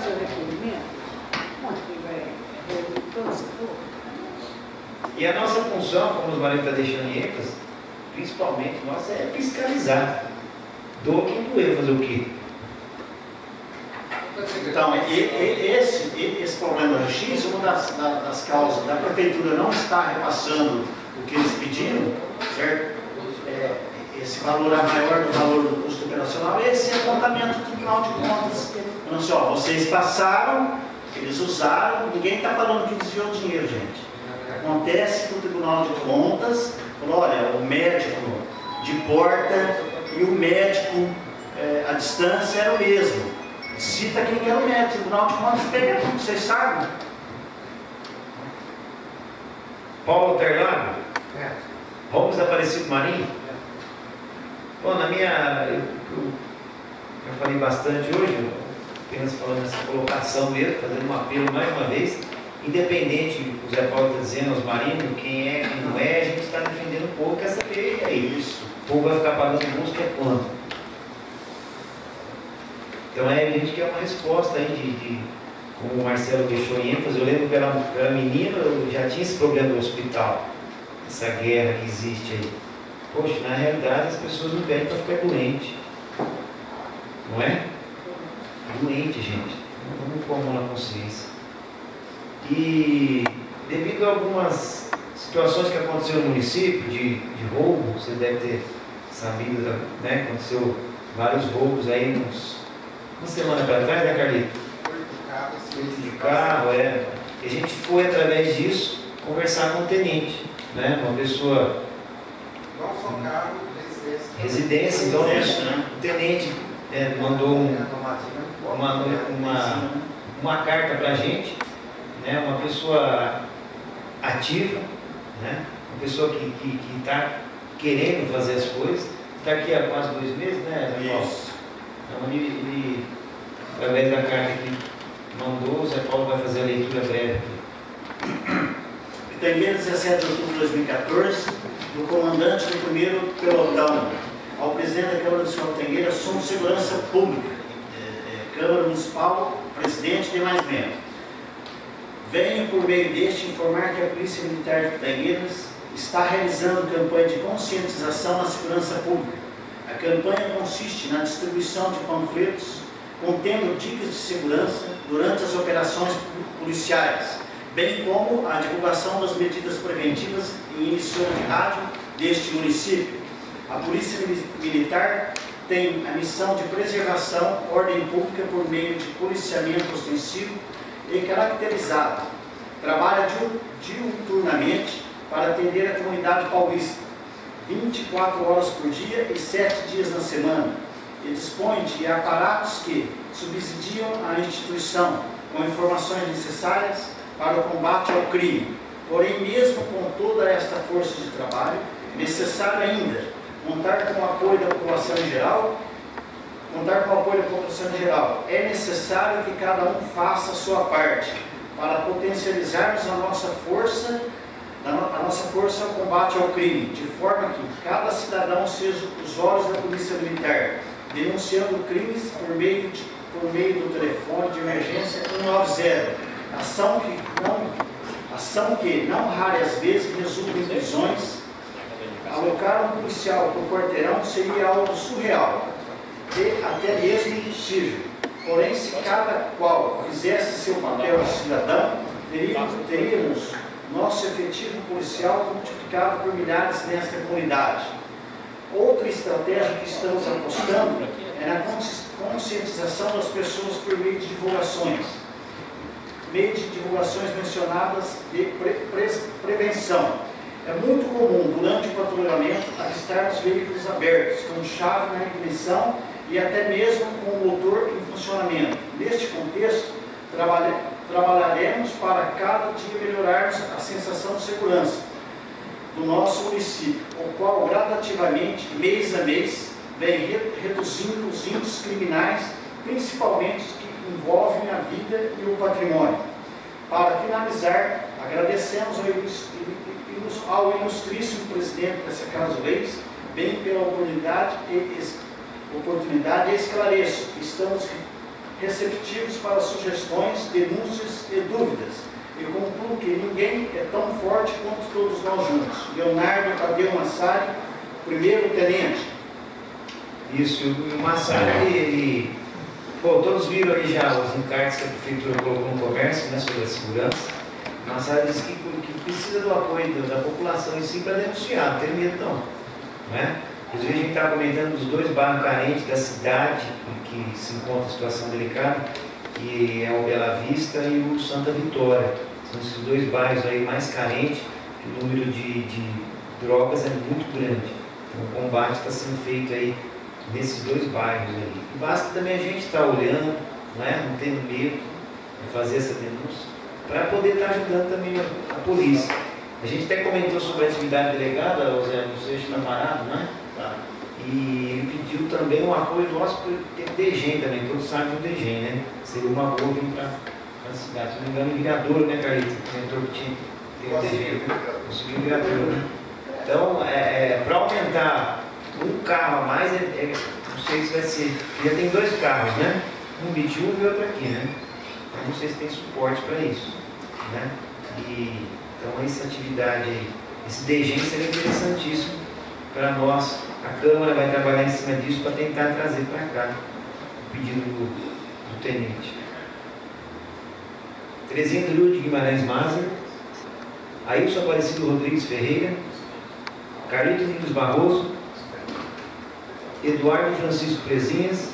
E a nossa função, como os maridos estão deixando em ênfase, principalmente nossa, é fiscalizar. Doa quem doer, fazer o quê? Então, e, e, esse, e, esse problema do X, uma das, das, das causas da prefeitura não estar repassando o que eles pediram, certo? É, esse valor é maior do valor do custo operacional, esse é o apontamento do Tribunal de Contas. Falando assim, ó, vocês passaram, eles usaram, ninguém está falando que desviou dinheiro, gente. Acontece que o Tribunal de Contas falou, olha, o médico de porta e o médico é, à distância era o mesmo. Cita quem que era o médico, o Tribunal de Contas pega tudo, vocês sabem. Paulo Terlado? É. Ramos Aparecido Marinho? Bom, na minha... Eu, eu, eu falei bastante hoje, apenas falando nessa colocação mesmo, fazendo um apelo mais uma vez. Independente, o Zé Paulo está dizendo aos marinhos, quem é, quem não é, a gente está defendendo o povo, quer saber, é isso. O povo vai ficar pagando música é quanto? Então é, a gente quer uma resposta aí de, de, como o Marcelo deixou em ênfase, eu lembro que eu era, eu era menino, eu já tinha esse problema do hospital, essa guerra que existe aí. Poxa, na realidade as pessoas não vêm para ficar doente, não é? Doente, gente, não vamos pôr a mão na consciência. E devido a algumas situações que aconteceram no município, de, de roubo, você deve ter sabido, né? Aconteceu vários roubos aí, uns, uma semana para trás, né, Carlito? De carro, é. E a gente foi, através disso, conversar com o tenente, né? Uma pessoa... Não só carro, residência. Então, o tenente é, mandou um, uma, uma, uma carta para a gente, né, uma pessoa ativa, né, uma pessoa que está que, que tá querendo fazer as coisas, está aqui há quase dois meses, né, Zé Paulo? Então, ele, ele, através da carta que mandou, o Zé Paulo vai fazer a leitura breve. Pitangueira, dezessete de outubro de dois mil e quatorze, do comandante do primeiro pelotão ao presidente da Câmara do Senhor Pitangueira, assunto segurança pública, é, é, Câmara Municipal, presidente e demais membros. Venho, por meio deste, informar que a Polícia Militar de Pitangueiras está realizando campanha de conscientização na segurança pública. A campanha consiste na distribuição de panfletos contendo dicas de segurança durante as operações policiais, bem como a divulgação das medidas preventivas em emissora de rádio deste município. A Polícia Militar tem a missão de preservação, ordem pública por meio de policiamento ostensivo e caracterizado. Trabalha diuturnamente para atender a comunidade paulista, vinte e quatro horas por dia e sete dias na semana, e dispõe de aparatos que subsidiam a instituição com informações necessárias para o combate ao crime. Porém, mesmo com toda esta força de trabalho, necessário ainda contar com o apoio da população em geral, contar com o apoio da população em geral. É necessário que cada um faça a sua parte para potencializarmos a nossa força, a nossa força ao combate ao crime, de forma que cada cidadão seja os olhos da Polícia Militar, denunciando crimes por meio, de, por meio do telefone de emergência cento e noventa, ação que não, ação que não raras vezes resulta em prisões. Alocar um policial por quarteirão seria algo surreal e até mesmo impossível. Porém, se cada qual fizesse seu papel de cidadão, teríamos, teríamos nosso efetivo policial multiplicado por milhares nesta comunidade. Outra estratégia que estamos apostando é na conscientização das pessoas por meio de divulgações. Meio de divulgações mencionadas de pre pre prevenção. É muito comum, durante o patrulhamento, avistarmos veículos abertos, com chave na ignição e até mesmo com o motor em funcionamento. Neste contexto, trabalha, trabalharemos para cada dia melhorarmos a sensação de segurança do nosso município, o qual gradativamente, mês a mês, vem re reduzindo os índices criminais, principalmente que envolvem a vida e o patrimônio. Para finalizar, agradecemos ao ilustríssimo presidente dessa Casa Leis, bem pela oportunidade e, oportunidade e esclareço que estamos receptivos para sugestões, denúncias e dúvidas. E concluo que ninguém é tão forte quanto todos nós juntos. Leonardo Tadeu Massari, primeiro tenente. Isso, e o Massari, ele, bom, todos viram aí já os encartes que a Prefeitura colocou no comércio, né, sobre a segurança. O Massari disse que, que precisa do apoio da população em si para denunciar, não tem medo não. Né? Inclusive a gente está comentando dos dois bairros carentes da cidade, que se encontra em situação delicada, que é o Bela Vista e o Santa Vitória. São esses dois bairros aí mais carentes, que o número de, de drogas é muito grande. Então o combate está sendo feito aí nesses dois bairros aí. E basta também a gente estar olhando, né, não tendo medo de fazer essa denúncia, para poder estar ajudando também a, a polícia. A gente até comentou sobre a atividade delegada, o Zé, não sei se está parado, né? Tá. E ele pediu também o apoio nosso para o D G E M também, todos sabem do D G E M, né? Seria uma boa vir para a cidade. Se não me engano, o vereador, né, Carlito? Comentou que tinha tem o D G E M, conseguiu o vereador, né? Então, é, é, para aumentar um carro a mais, é, é, não sei se vai ser, já tem dois carros, né? Um Bitiúva e outro aqui, né? Eu não sei se tem suporte para isso, né? E, então essa atividade, esse D G E M seria interessantíssimo para nós. A Câmara vai trabalhar em cima disso para tentar trazer para cá o pedido do, do tenente. Terezinha do Lúcio de Guimarães Maza, Ailson Aparecido Rodrigues Ferreira, Carlito Nunes Barroso, Eduardo Francisco Prezinhas.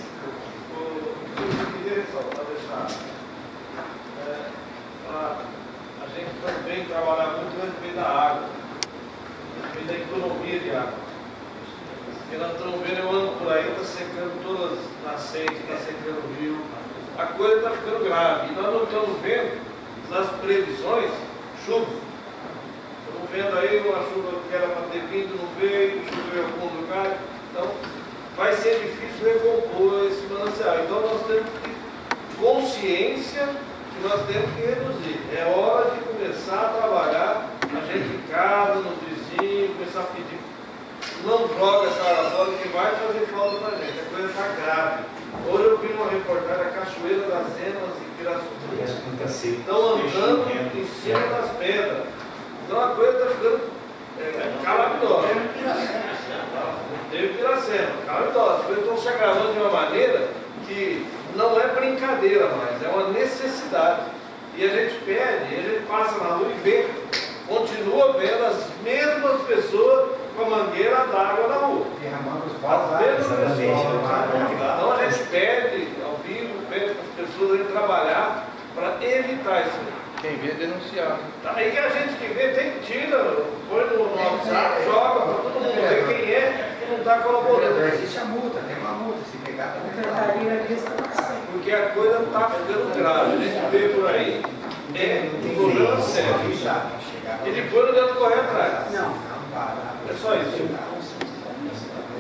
A gente também trabalhar muito a respeito da água, a respeito da economia de água. Porque nós estamos vendo, eu ando por aí, está secando todas as nascentes, está secando o rio. A coisa está ficando grave. E nós não estamos vendo nas previsões chuva. Estamos vendo aí uma chuva que era para ter vindo, não veio, choveu em algum lugar. Então, vai ser difícil recompor esse manancial. Então, nós temos que ter consciência que nós temos que reduzir. É hora de começar a trabalhar, a gente em casa, no vizinho, começar a pedir. Não joga essa água fora que vai fazer falta para a gente. A coisa está grave. Hoje eu vi uma reportagem da Cachoeira das Enas em Pirassununga. Estão andando em cima das pedras. Então a coisa está ficando é, calamitosa. Teve Piracema, calamitosa. As coisas estão se agravando de uma maneira que não é brincadeira mais, é uma necessidade. E a gente pede, a gente passa na rua e vê, continua vendo as mesmas pessoas com a mangueira d'água na rua. Derramando os paus. Então a gente pede ao vivo, pede para as pessoas irem trabalhar para evitar isso. Quem vê denunciar. Aí que a gente que vê, tem tira, põe no WhatsApp, joga para todo mundo ver quem é que não está colaborando. Existe a multa, tem uma multa, se pegar também. Porque a coisa está ficando grave, a gente vê por aí, é um problema sério. E depois não deve correr atrás. Não, não para. É só isso.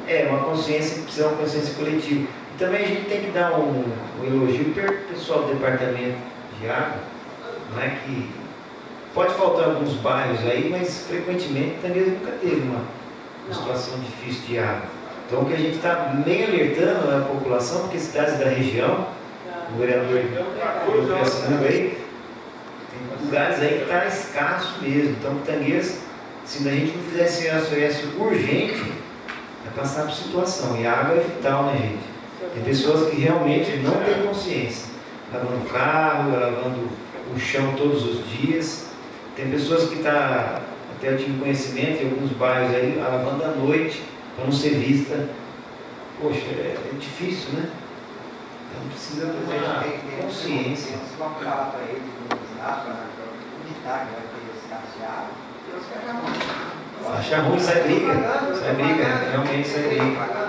É, uma consciência que precisa de uma consciência coletiva. E também a gente tem que dar um, um elogio para o pessoal do departamento de água, não é que pode faltar alguns bairros aí, mas frequentemente também nunca teve uma, uma situação difícil de água. Então o que a gente está meio alertando a população, porque cidades da região, o vereador pensando aí, tem lugares aí que está escasso mesmo. Então Pitangueiras, se a gente não fizesse S O S urgente, vai passar por situação. E a água é vital, né, gente? Tem pessoas que realmente não têm consciência, lavando o carro, lavando o chão todos os dias. Tem pessoas que tá, até eu tive conhecimento em alguns bairros aí, lavando à noite, para não ser vista. Poxa, é, é difícil, né? Então precisa ter consciência. Se vamos falar para eles, para evitar que vai ter escasseado, eles querem achar ruim, sai briga, sai briga, realmente sai briga.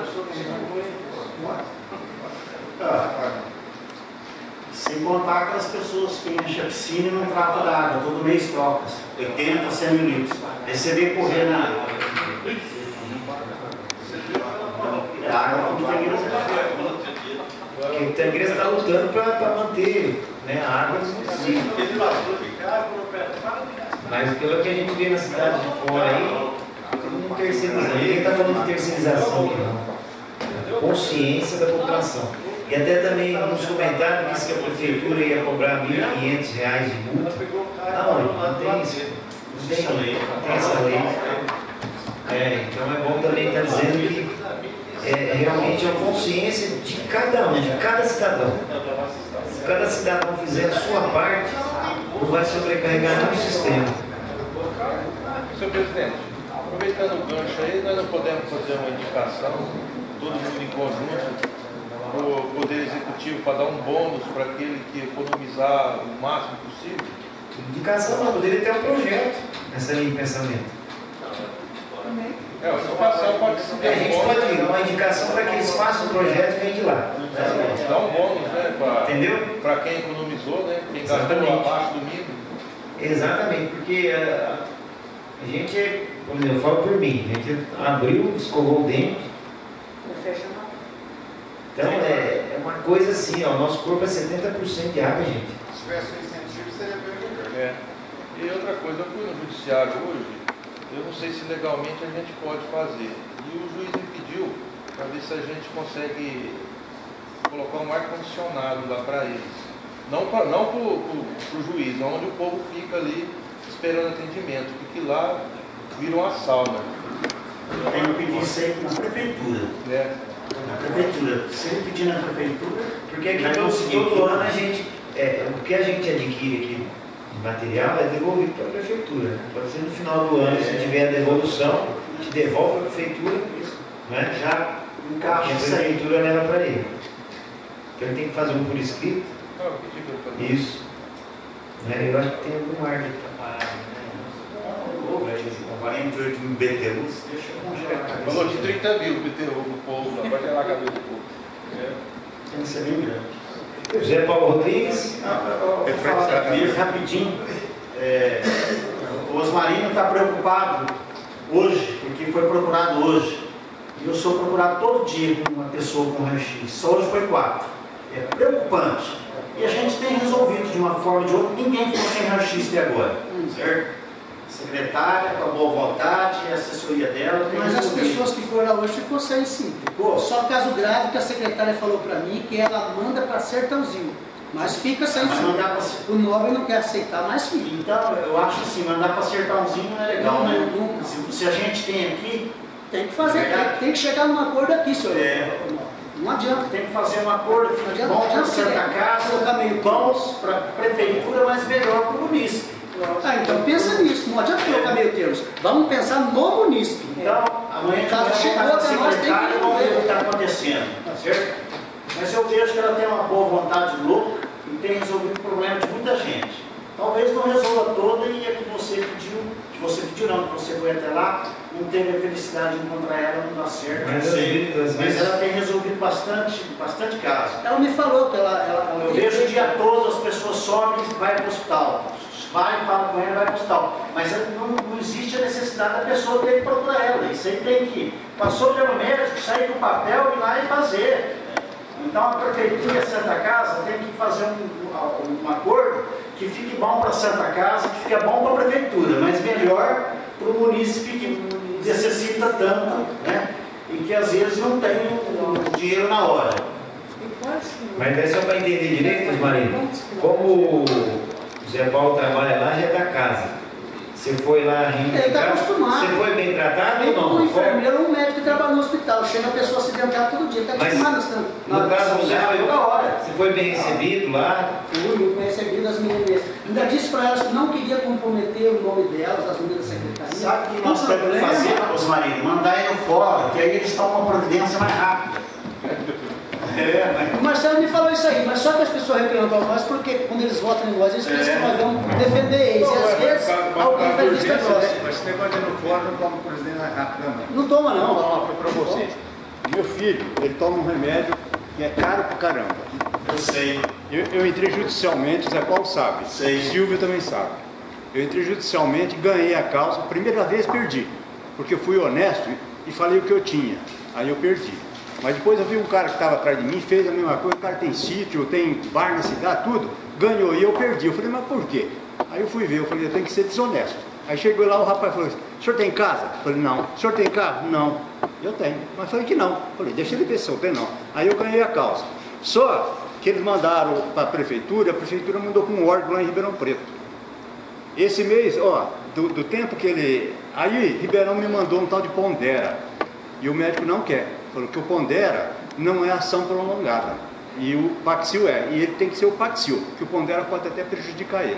Sem contar aquelas pessoas que enchem a piscina e não tratam da água, todo mês trocas, oitenta, cem mil litros. Aí você vê correr na água. A água do Pitangueiras é o Pitangueiras está lutando para manter, né, a água disponível. Mas pelo que a gente vê na cidade de fora aí, todo mundo terceirizando. Ninguém está falando de terceirização aqui não. Consciência da população. E até também nos comentários disse que a prefeitura ia cobrar mil e quinhentos reais de multa. Aonde? Não tem isso. Não tem lei. Não tem essa lei. É, então é bom também estar dizendo que é, realmente é a consciência de cada um, de cada cidadão. Se cada cidadão fizer a sua parte, não vai sobrecarregar nenhum sistema. Senhor presidente, aproveitando o gancho aí, nós não podemos fazer uma indicação, todo mundo em conjunto, para o Poder Executivo, para dar um bônus para aquele que economizar o máximo possível? Indicação não, poderia ter um projeto nessa linha de pensamento. É, o seu parcel pode ser. A gente pode ir, uma indicação para que eles façam o projeto e vem de lá. Dá um bônus, né? Pra, entendeu? Para quem economizou, né? Quem gastou abaixo do mínimo. Exatamente, porque a, a gente, é, por exemplo, eu falo por mim, a gente abriu, escovou o dente. Então é, é uma coisa assim, ó, o nosso corpo é setenta por cento de água, gente. Se tivesse um incentivo, seria bem melhor. É. E outra coisa, eu fui no judiciário hoje, eu não sei se legalmente a gente pode fazer. E o juiz me pediu para ver se a gente consegue colocar um ar-condicionado lá para eles. Não para não o juiz, onde o povo fica ali esperando atendimento, porque lá vira uma sauna. Eu tenho que pedir isso aí na prefeitura. É. Na prefeitura. Se ele pedir na prefeitura, porque aqui todo, todo ano a gente, é, o que a gente adquire aqui de material é devolvido para a prefeitura. Pode ser no final do ano, se tiver a devolução, a gente devolve para a prefeitura, né? Já encaixa, e a prefeitura leva para ele. Então ele tem que fazer um por escrito. Ah, o que tipo de fazer? Isso. Né? Eu acho que tem algum ar de quarenta e oito mil B T Us, deixa eu congelar. Falou de trinta mil B T U no povo, lá, vai gelar a cabeça do povo. É. Tem que ser bem grande. José Paulo Rodrigues. Eu vou falar mesmo rapidinho. É, o Osmarino está preocupado hoje, porque foi procurado hoje. E eu sou procurado todo dia com uma pessoa com raio-x. Só hoje foi quatro. É preocupante. E a gente tem resolvido de uma forma ou de outra. Ninguém ficou sem raio-x até agora. Certo? Secretária, com a boa vontade, a assessoria dela. Mas as pessoas que foram lá hoje ficou sem sim. Ficou? Só caso grave que a secretária falou para mim que ela manda para Sertãozinho. Mas fica sem sim. Pra... O Nobre não quer aceitar, mas fica. Então, eu acho assim, mandar para Sertãozinho não é legal, não, né? Não, se, se a gente tem aqui. Tem que fazer, tem, tem que chegar num acordo aqui, senhor. É. Não adianta. Tem que fazer um acordo, não adianta, bom para a Santa Casa, bons para a prefeitura, mas melhor para o munícipe. Ah, então pensa nisso, não adianta colocar meio termos. Vamos pensar no munícipe. Então, amanhã a gente chegou até nós, tem que vamos ver o que está acontecendo, tá certo? Mas eu vejo que ela tem uma boa vontade louca e tem resolvido o problema de muita gente. Talvez não resolva toda e a que você pediu, que você pediu não, que você foi até lá, não teve a felicidade de encontrar ela, não dá certo, mas, não sei. Mas, mas ela tem resolvido bastante, bastante casos. Ela me falou que ela... ela, ela eu vejo o dia todo as pessoas sobem e vai para o hospital. Vai, fala com ela, vai para o hospital. Mas não, não existe a necessidade da pessoa ter que procurar ela. Isso aí tem que Passou o termo médico, sair com o papel, ir lá e fazer. Então a Prefeitura e a Santa Casa tem que fazer um, um acordo que fique bom para a Santa Casa, que fique bom para a Prefeitura, mas melhor para o munícipe que necessita tanto, né? E que às vezes não tem o dinheiro na hora. Mas é só para entender direito, Marinho, como o Zé Paulo trabalha lá, já é da casa. Você foi lá rindo Ele de está casa, acostumado. você foi bem tratado ou não? Um enfermeiro, um médico que trabalha no hospital, chega a pessoa acidentada todo dia, está acostumado. No caso do Zé, toda hora. Você foi bem recebido lá? Fui muito bem recebido, as meninas. Ainda disse para elas que não queria comprometer o nome delas, das meninas da secretaria. Sabe o que nós temos que fazer, Osmarino? Mandar ele fora, que aí eles tomam uma providência mais rápida. É, mas... O Marcelo me falou isso aí, mas só que as pessoas reclamam para nós porque quando eles votam em nós, eles pensam é. que nós vamos defender eles. E às vezes alguém faz vista grossa. Mas esse negócio de ir no fora não toma presidente rápido, não. Não toma, não. Vou falar uma coisa para vocês. Meu filho, ele toma um remédio que é caro pra caramba. Eu sei. Eu, eu entrei judicialmente, o Zé Paulo sabe. Sei. Silvio também sabe. Eu entrei judicialmente, ganhei a causa. Primeira vez perdi, porque eu fui honesto e falei o que eu tinha. Aí eu perdi. Mas depois eu vi um cara que estava atrás de mim, fez a mesma coisa, o cara tem sítio, tem bar na cidade, tudo, ganhou e eu perdi. Eu falei, mas por quê? Aí eu fui ver, eu falei, eu tenho que ser desonesto. Aí chegou lá, o rapaz falou assim, o senhor tem casa? Eu falei, não. O senhor tem carro? Não. Eu tenho. Mas falei que não. Eu falei, deixa ele ver se eu tenho, não. Aí eu ganhei a causa. Só que eles mandaram para a prefeitura, a prefeitura mandou com um órgão lá em Ribeirão Preto. Esse mês, ó, do, do tempo que ele... Aí Ribeirão me mandou um tal de Pondera. E o médico não quer. Falou que o Pondera não é ação prolongada. E o Paxil é. E ele tem que ser o Paxil, que o Pondera pode até prejudicar ele.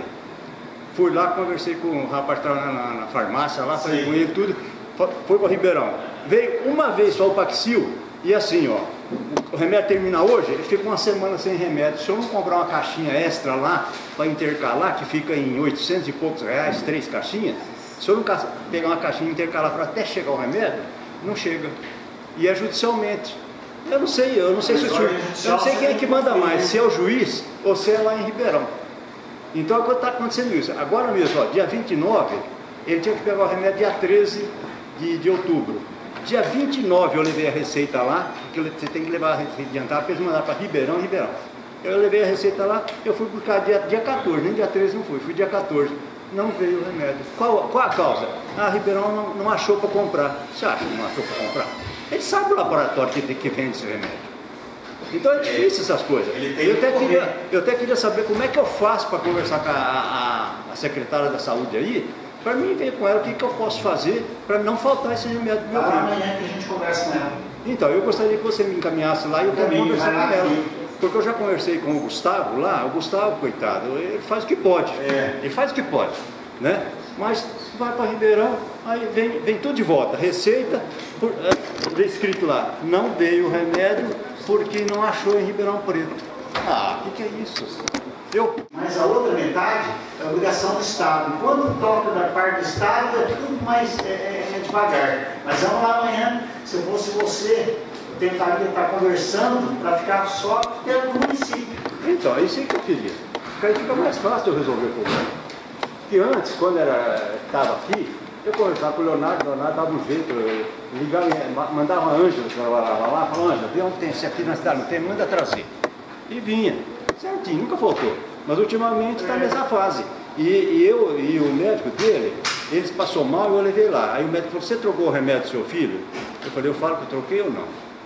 Fui lá, conversei com o rapaz que estava na, na, na farmácia lá, falei com ele tudo. Foi para Ribeirão. Veio uma vez só o Paxil e assim, ó. O remédio termina hoje, ele fica uma semana sem remédio. Se eu não comprar uma caixinha extra lá, para intercalar, que fica em oitocentos e poucos reais, três caixinhas. Se eu não pegar uma caixinha e intercalar para até chegar o remédio, não chega. E é judicialmente. Eu não sei, eu não sei se o juiz, eu não sei quem é que manda mais, se é o juiz ou se é lá em Ribeirão. Então agora está acontecendo isso. Agora mesmo, ó, dia vinte e nove, ele tinha que pegar o remédio dia treze de, de outubro. Dia vinte e nove eu levei a receita lá, porque você tem que levar a receita adiantada para eles mandar para Ribeirão, Ribeirão. Eu levei a receita lá, eu fui buscar dia, dia quatorze, nem dia treze não fui, fui dia quatorze. Não veio o remédio. Qual, qual a causa? Ah, Ribeirão não, não achou para comprar. Você acha que não achou para comprar? Ele sabe o laboratório que, que vende esse remédio. Então é difícil essas coisas. Eu até, queria, eu até queria saber como é que eu faço para conversar com a, a, a secretária da saúde aí, para mim ver com ela o que, que eu posso fazer para não faltar esse remédio do meu filho. Amanhã que a gente conversa com ela. Então, eu gostaria que você me encaminhasse lá e eu quero conversar com ela. Porque eu já conversei com o Gustavo lá, o Gustavo, coitado, ele faz o que pode. É. Ele faz o que pode, né? Mas vai para Ribeirão, aí vem, vem tudo de volta. Receita, por, é, escrito lá, não veio o remédio porque não achou em Ribeirão Preto. Ah, o que, que é isso? Eu... Mas a outra metade é a obrigação do Estado. Quando toca da parte do Estado, é tudo mais é, é devagar. Mas vamos lá amanhã, se eu fosse você, eu tentaria estar conversando para ficar só dentro do município. Então, é isso aí que eu queria. Porque aí fica mais fácil eu resolver o problema. Porque antes, quando estava aqui, eu conversava com o Leonardo, o Leonardo dava um jeito, eu ligava, mandava a Ângela, que trabalhava lá, falava, Ângela, vê onde tem esse aqui na cidade, não tem, manda trazer. E vinha, certinho, nunca faltou. Mas ultimamente está nessa fase. E, e eu e o médico dele, eles passou mal e eu levei lá. Aí o médico falou, você trocou o remédio do seu filho? Eu falei, eu falo que eu troquei ou não?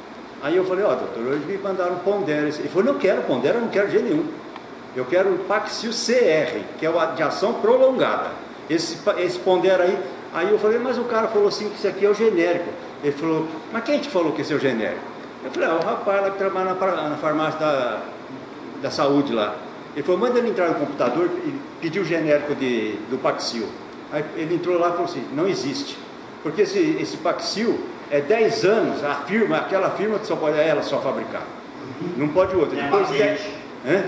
Aí eu falei, ó, oh, doutor, eles me mandaram Pondera. Ele falou, não quero Pondera, eu não quero de jeito nenhum. Eu quero o Paxil C R, que é o de ação prolongada. Esse, esse Pondera aí, aí eu falei, mas o cara falou assim que isso aqui é o genérico. Ele falou, mas quem te falou que esse é o genérico? Eu falei, ah, o rapaz lá que trabalha na, na farmácia da, da saúde lá. Ele falou, manda ele entrar no computador e pedir o genérico de, do Paxil. Aí ele entrou lá e falou assim, não existe. Porque esse, esse Paxil é dez anos, a firma, aquela firma que só pode ela só fabricar. Não pode outra. É depois de dez, é?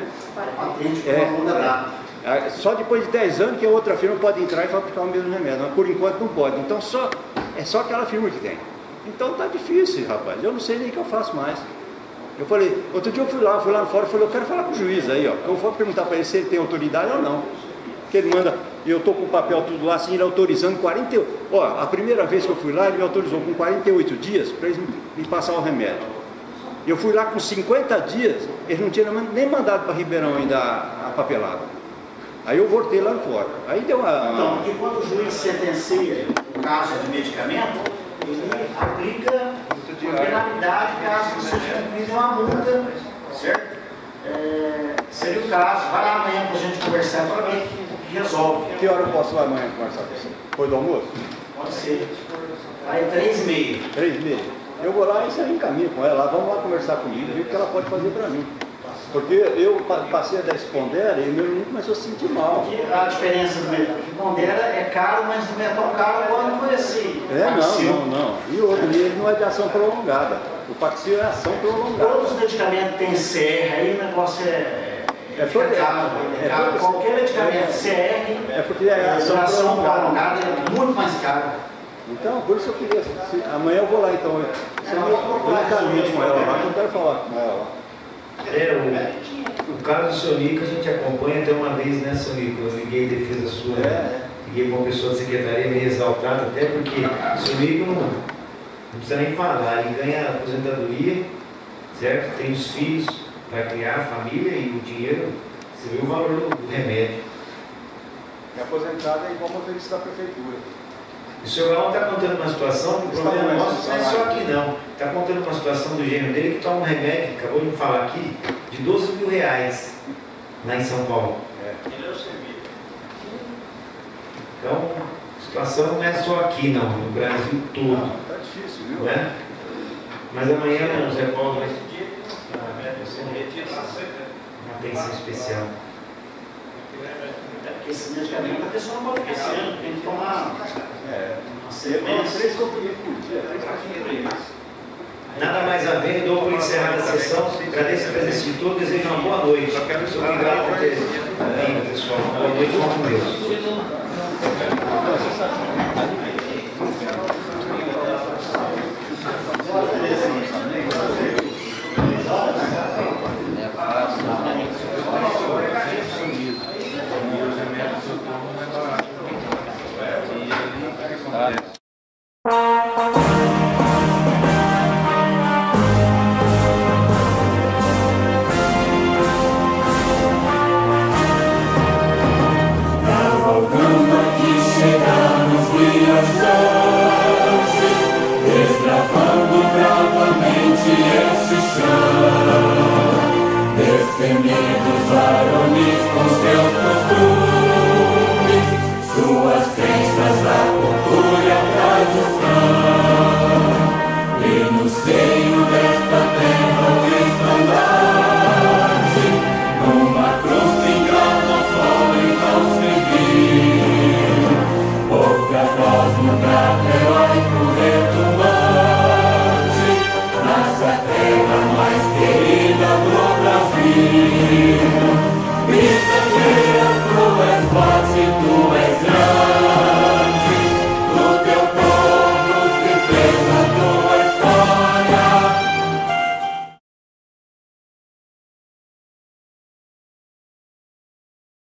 É, só depois de dez anos que a outra firma pode entrar e fabricar o mesmo remédio, mas por enquanto não pode. Então só, é só aquela firma que tem. Então tá difícil, rapaz. Eu não sei nem o que eu faço mais. Eu falei, outro dia eu fui lá, fui lá fora, falei, eu quero falar com o juiz aí, ó. Eu vou perguntar para ele se ele tem autoridade ou não. Porque ele manda, e eu estou com o papel tudo lá, assim, ele autorizando quarenta... Ó, a primeira vez que eu fui lá, ele me autorizou com quarenta e oito dias para eles me passar o remédio. Eu fui lá com cinquenta dias, eles não tinham nem mandado para Ribeirão ainda a, a papelada. Aí eu voltei lá fora. Aí deu uma... Então, porque quando o juiz sentencia um caso de medicamento, ele aplica uma penalidade caso seja cumprida uma multa, certo? É, seria o caso. Vai lá amanhã para a gente conversar para ver que resolve. Que hora eu posso ir lá amanhã conversar com você? Depois do almoço? Pode ser. Aí três e meia. Três e meia. Eu vou lá e você encaminha com ela. Vamos lá conversar comigo, ver o que ela pode fazer para mim. Porque eu passei a dar Espondera e meu menino começou a se sentir mal. A diferença do metal, Espondera é caro, mas não é tão caro quando foi assim. É, não, não, não. E outro, ele não é de ação prolongada. O Paxil é ação prolongada. Todos os medicamentos têm C R, aí o negócio é... É, fica porque, caro, é, é caro. porque, Qualquer medicamento C R, é porque é ação, ação prolongada. prolongada é muito mais caro. Então, por isso eu queria... Se, amanhã eu vou lá, então. Eu, eu encaminho com ela lá, eu quero falar com ela lá. É, o, o caso do Sonico a gente acompanha até uma vez, né, Sonico? Eu liguei em defesa sua, é. liguei para uma pessoa da secretaria meio exaltada, até porque Sonico não, não precisa nem falar, ele ganha aposentadoria, certo? Tem os filhos, vai criar a família e o dinheiro, você viu o valor do, do remédio. E aposentado é igual motorista da prefeitura. O senhor Galão está contando uma situação, o problema nosso não é só aqui não. Está contando uma situação do gênero dele que toma um remédio, acabou de me falar aqui, de doze mil reais lá em São Paulo. É. Então, a situação não é só aqui não, no Brasil todo. Está difícil, viu? Né? Mas amanhã o Zé Paulo vai uma atenção especial. Porque esse medicamento a pessoa não pode ficar esse ano, tem que tomar É. uma Três sequência. comprimidos por dia, três comprimidos. Nada mais a ver, dou por encerrada a sessão. Agradeço a presença de todos, desejo uma boa noite. Obrigado por ter vindo, pessoal. Uma boa noite, vamos com Deus. Cavalgando aqui chegamos viajantes, desbravando bravamente este chão. Destemidos varonis com seus